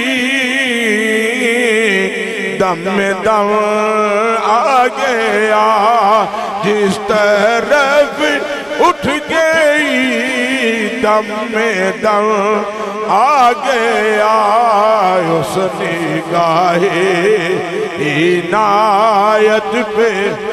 دم میں دم آ گیا جس طرف اٹھ گئی دم میں دم آ گیا اس نگاہ عنایت پہ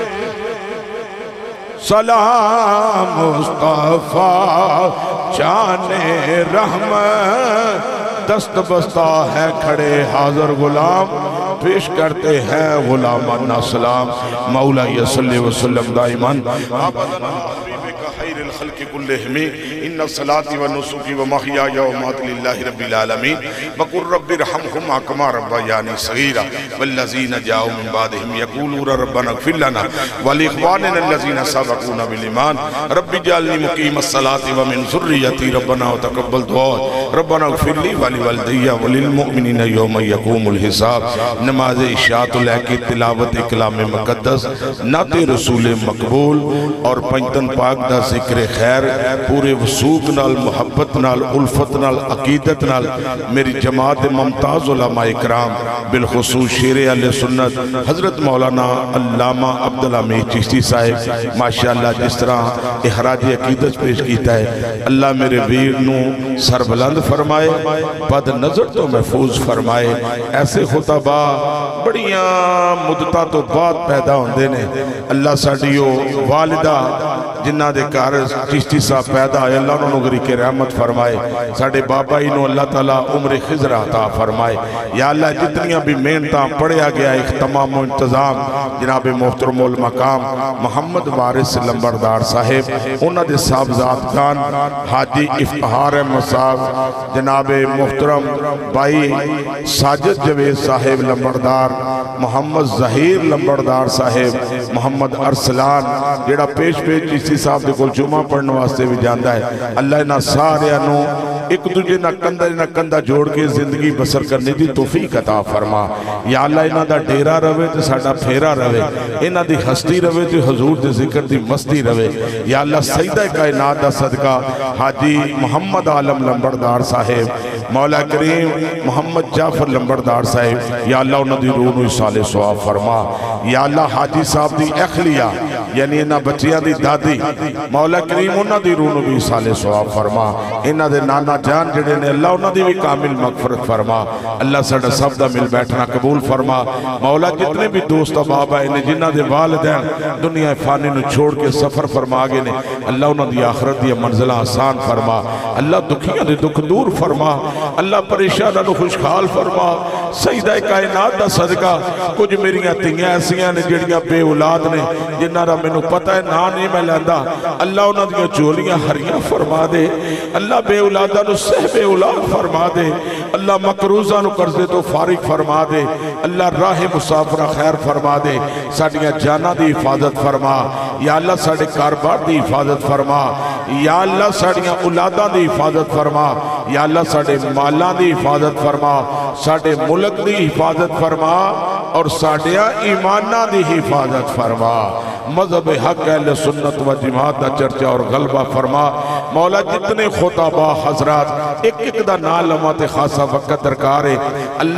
سلام مصطفیٰ جان رحمت دست بستہ ہے کھڑے حاضر غلام پیش کرتے ہیں غلامانہ سلام مولا صلی وسلم دائمان خیر الخلق کلہم ان الصلاة والنسک ومحیای وممات للہ رب العالمین وقل رب ارحمہما کما ربیانی صغیرا والذین جاؤوا من بعدہم یقولون ربنا اغفر لنا ولاخواننا الذین سبقونا بالایمان رب اجعلنی مقیم الصلاة ومن ذریتی ربنا وتقبل دعاء ربنا اغفر لی ولوالدی وللمؤمنین یوم یقوم الحساب نماز عشاء تو لے کے تلاوت کلام مقدس نعت رسول مقبول اور پنجتن پاک دا ذکر خیر پورے وسوق نال محبت نال الفت نال عقیدت نال میری جماعت ممتاز علماء اکرام بالخصوص شیر اہل سنت حضرت مولانا علامہ عبدالحمید چشتی صاحب ماشاءاللہ جس طرح احراج عقیدت پیش کیتا ہے اللہ میرے ویر نو سربلند فرمائے بد نظر تو محفوظ فرمائے ایسے خطبہ بڑیاں مدتہ تو بعد پیدا ہوندے نے اللہ ساڑیو والدہ جنہ دے کارز چشتی صاحب پیدا ہوئے، اللہ انہوں نے گری کے رحمت فرمائے، ساڑھے بابا انہوں اللہ تعالیٰ عمر خضر عطا فرمائے۔ یا اللہ جتنیاں بھی محنتاں پڑھیا گیا اختتام و انتظام جناب محترم المقام محمد وارث لمبردار صاحب، انہاں دے صاحبزاد خان حاجی افتخار احمد صاحب، جناب محترم بھائی ساجد جوید صاحب لمبردار، محمد ظہیر لمبردار صاحب، محمد ارسلان جیڑا پیش پیش چیسی صاحب دے کل جمعہ پڑھنے واسطے بھی جاندہ ہے۔ اللہ انہاں سارے انہوں ایک دوجہ نہ کندہ نہ کندہ جوڑ کے زندگی بسر کرنے دی توفیق عطا فرما۔ یا اللہ انہاں دا ڈیرہ روے تو ساڑھا پھیرا روے، انہاں دی ہستی روے تو حضور دے ذکر دی مستی روے۔ یا اللہ سیدہ کائنات دا صدقہ حاجی محمد عالم لمبردار صاحب، مولا کریم محمد جعفر لمبردار صاحب، یا اللہ انہاں دی روح نو سال سواب فرما۔ یا اللہ حاجی صاحب دی اخلیہ یعنی انہاں بچیاں دی دادی، مولا کریم انہاں دی روح نو بھی سال سواب فرما۔ انہاں دے نانا جان جڑے نے اللہ انہاں دی بھی کامل مغفرت فرما۔ اللہ سڑا سب دا مل بیٹھنا قبول فرما۔ مولا جتنے بھی دوست احباب آئے نے جنہاں دے والدین دنیا فانی نو چھوڑ کے سفر فرما آگے نے، اللہ انہاں دی آخرت دی منزلہ آسان فرما۔ اللہ دکھیاں دے دکھ دور فرما، اللہ پریشانہ نو خوشحال فرما۔ سیدہ کائنات دا صدقہ کچھ میریاں تیاں ایسیاں نے جڑیاں بے اولاد نے جنہاں را میں نو پتہ ہے نا نہیں میں لیندہ، اللہ انہاں دیاں چولیاں ہریاں فرما دے، اللہ بے اولادہ نو سہ بے اولاد فرما دے، اللہ مقروضہ نو قرضے تو فارغ فرما دے، اللہ راہ مسافرہ خیر فرما دے، ساڑھیاں جانا دی حفاظت فرما، یا اللہ ساڑھے کاربار دی حفاظت فرما، یا اللہ ساڑھیاں اولادہ دی حفاظت فرما، یا اللہ ساڑھے مالاں دی حفاظت فرما، ساڑھے ملک دی حفاظت فرما، اور ساڑھیاں ایمانہ دی حفاظت فرما۔ مذہب حق اہل سنت و جماعت دا چرچہ اور غلبہ فرما۔ مولا جتنے خطبہ حضرات ایک ایک دا نالمات خاصہ وقت درکار ہے،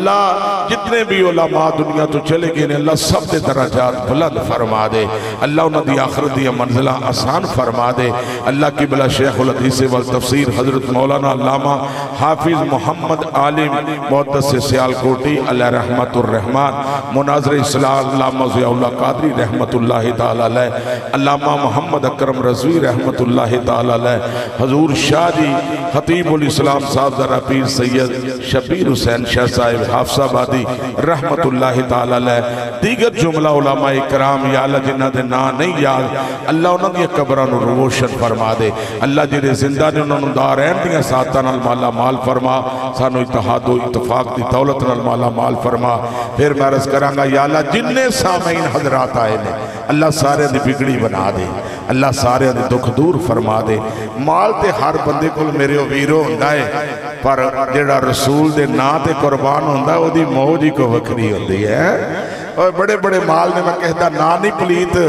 اللہ جتنے بھی علماء دنیا تو چلے گئے اللہ سب دے درجات بلند فرما دے، اللہ انہوں دی آخرت دی منزلہ آسان فرما دے۔ اللہ کی بلا شیخ الحدیث والتفسیر حضرت مولانا علامہ حافظ محمد عالم محدث سیال کوٹی علیہ رحمت الرحمن، مناظر اسلام علامہ ضیاء اللہ قادری رحمت اللہ تعالی علیہ، علامہ محمد اکرم رضوی رحمت اللہ تعالی علیہ، حضور شاہ جی خطیب الاسلام صاحب ذرا پیر سید شبیر حسین شاہ صاحب حافظ آبادی رحمت اللہ تعالی علیہ، دیگر جملہ علماء اکرام یا اللہ جنہ دے نا نہیں یاد، اللہ انہوں نے قبران روشن فرما دے، اللہ جنہیں زندہ نے انہوں نے دارین دیا ساتھان المالا مال فرما، سانو اتحاد و اتفاق دی دولت المالا مال فرما۔ پھر میں رس کرانگا یا اللہ جننے سامعین حضرات آئے نے اللہ سارے دی بگڑی بنا دے، اللہ سارے دی دکھ دور فرما دے۔ مال تے ہر بندے کل میرے ویرو ہوندہ ہے، پر جڑا رسول دے نا تے قربان ہوندہ ہے وہ دی موج ہی کو وکری ہوندی ہے۔ اور بڑے بڑے مال نے میں کہتا نا نہیں پلیت،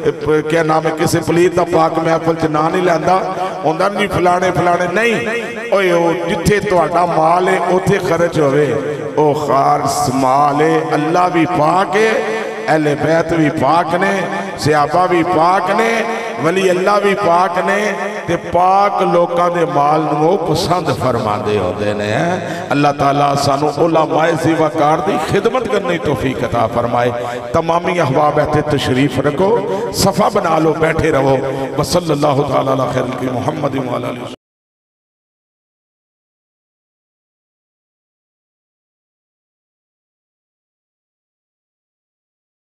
کیا نام ہے کسی پلیت دا پاک محفل چ نا نہیں لیندہ ہوندہ نہیں فلانے فلانے نہیں، اوہ جتھے تو آٹا مال ہے اتھے خرچ ہوئے، او خارس مال ہے، اللہ بھی پاک ہے، اہل بیت بھی پاک نے، صحابہ بھی پاک نے، ولی اللہ بھی پاک نے، تے پاک لوکاں دے مال نو پسند فرما دے ہو دینے ہیں۔ اللہ تعالیٰ سانو علماء زیوکار دی خدمت کرنے توفیق عطا فرمائے۔ تمامی احباب اہتے تشریف رکھو، صفحہ بنا لو، بیٹھے رہو۔ وصلی اللہ تعالیٰ علیہ خیر کی محمد و علیہ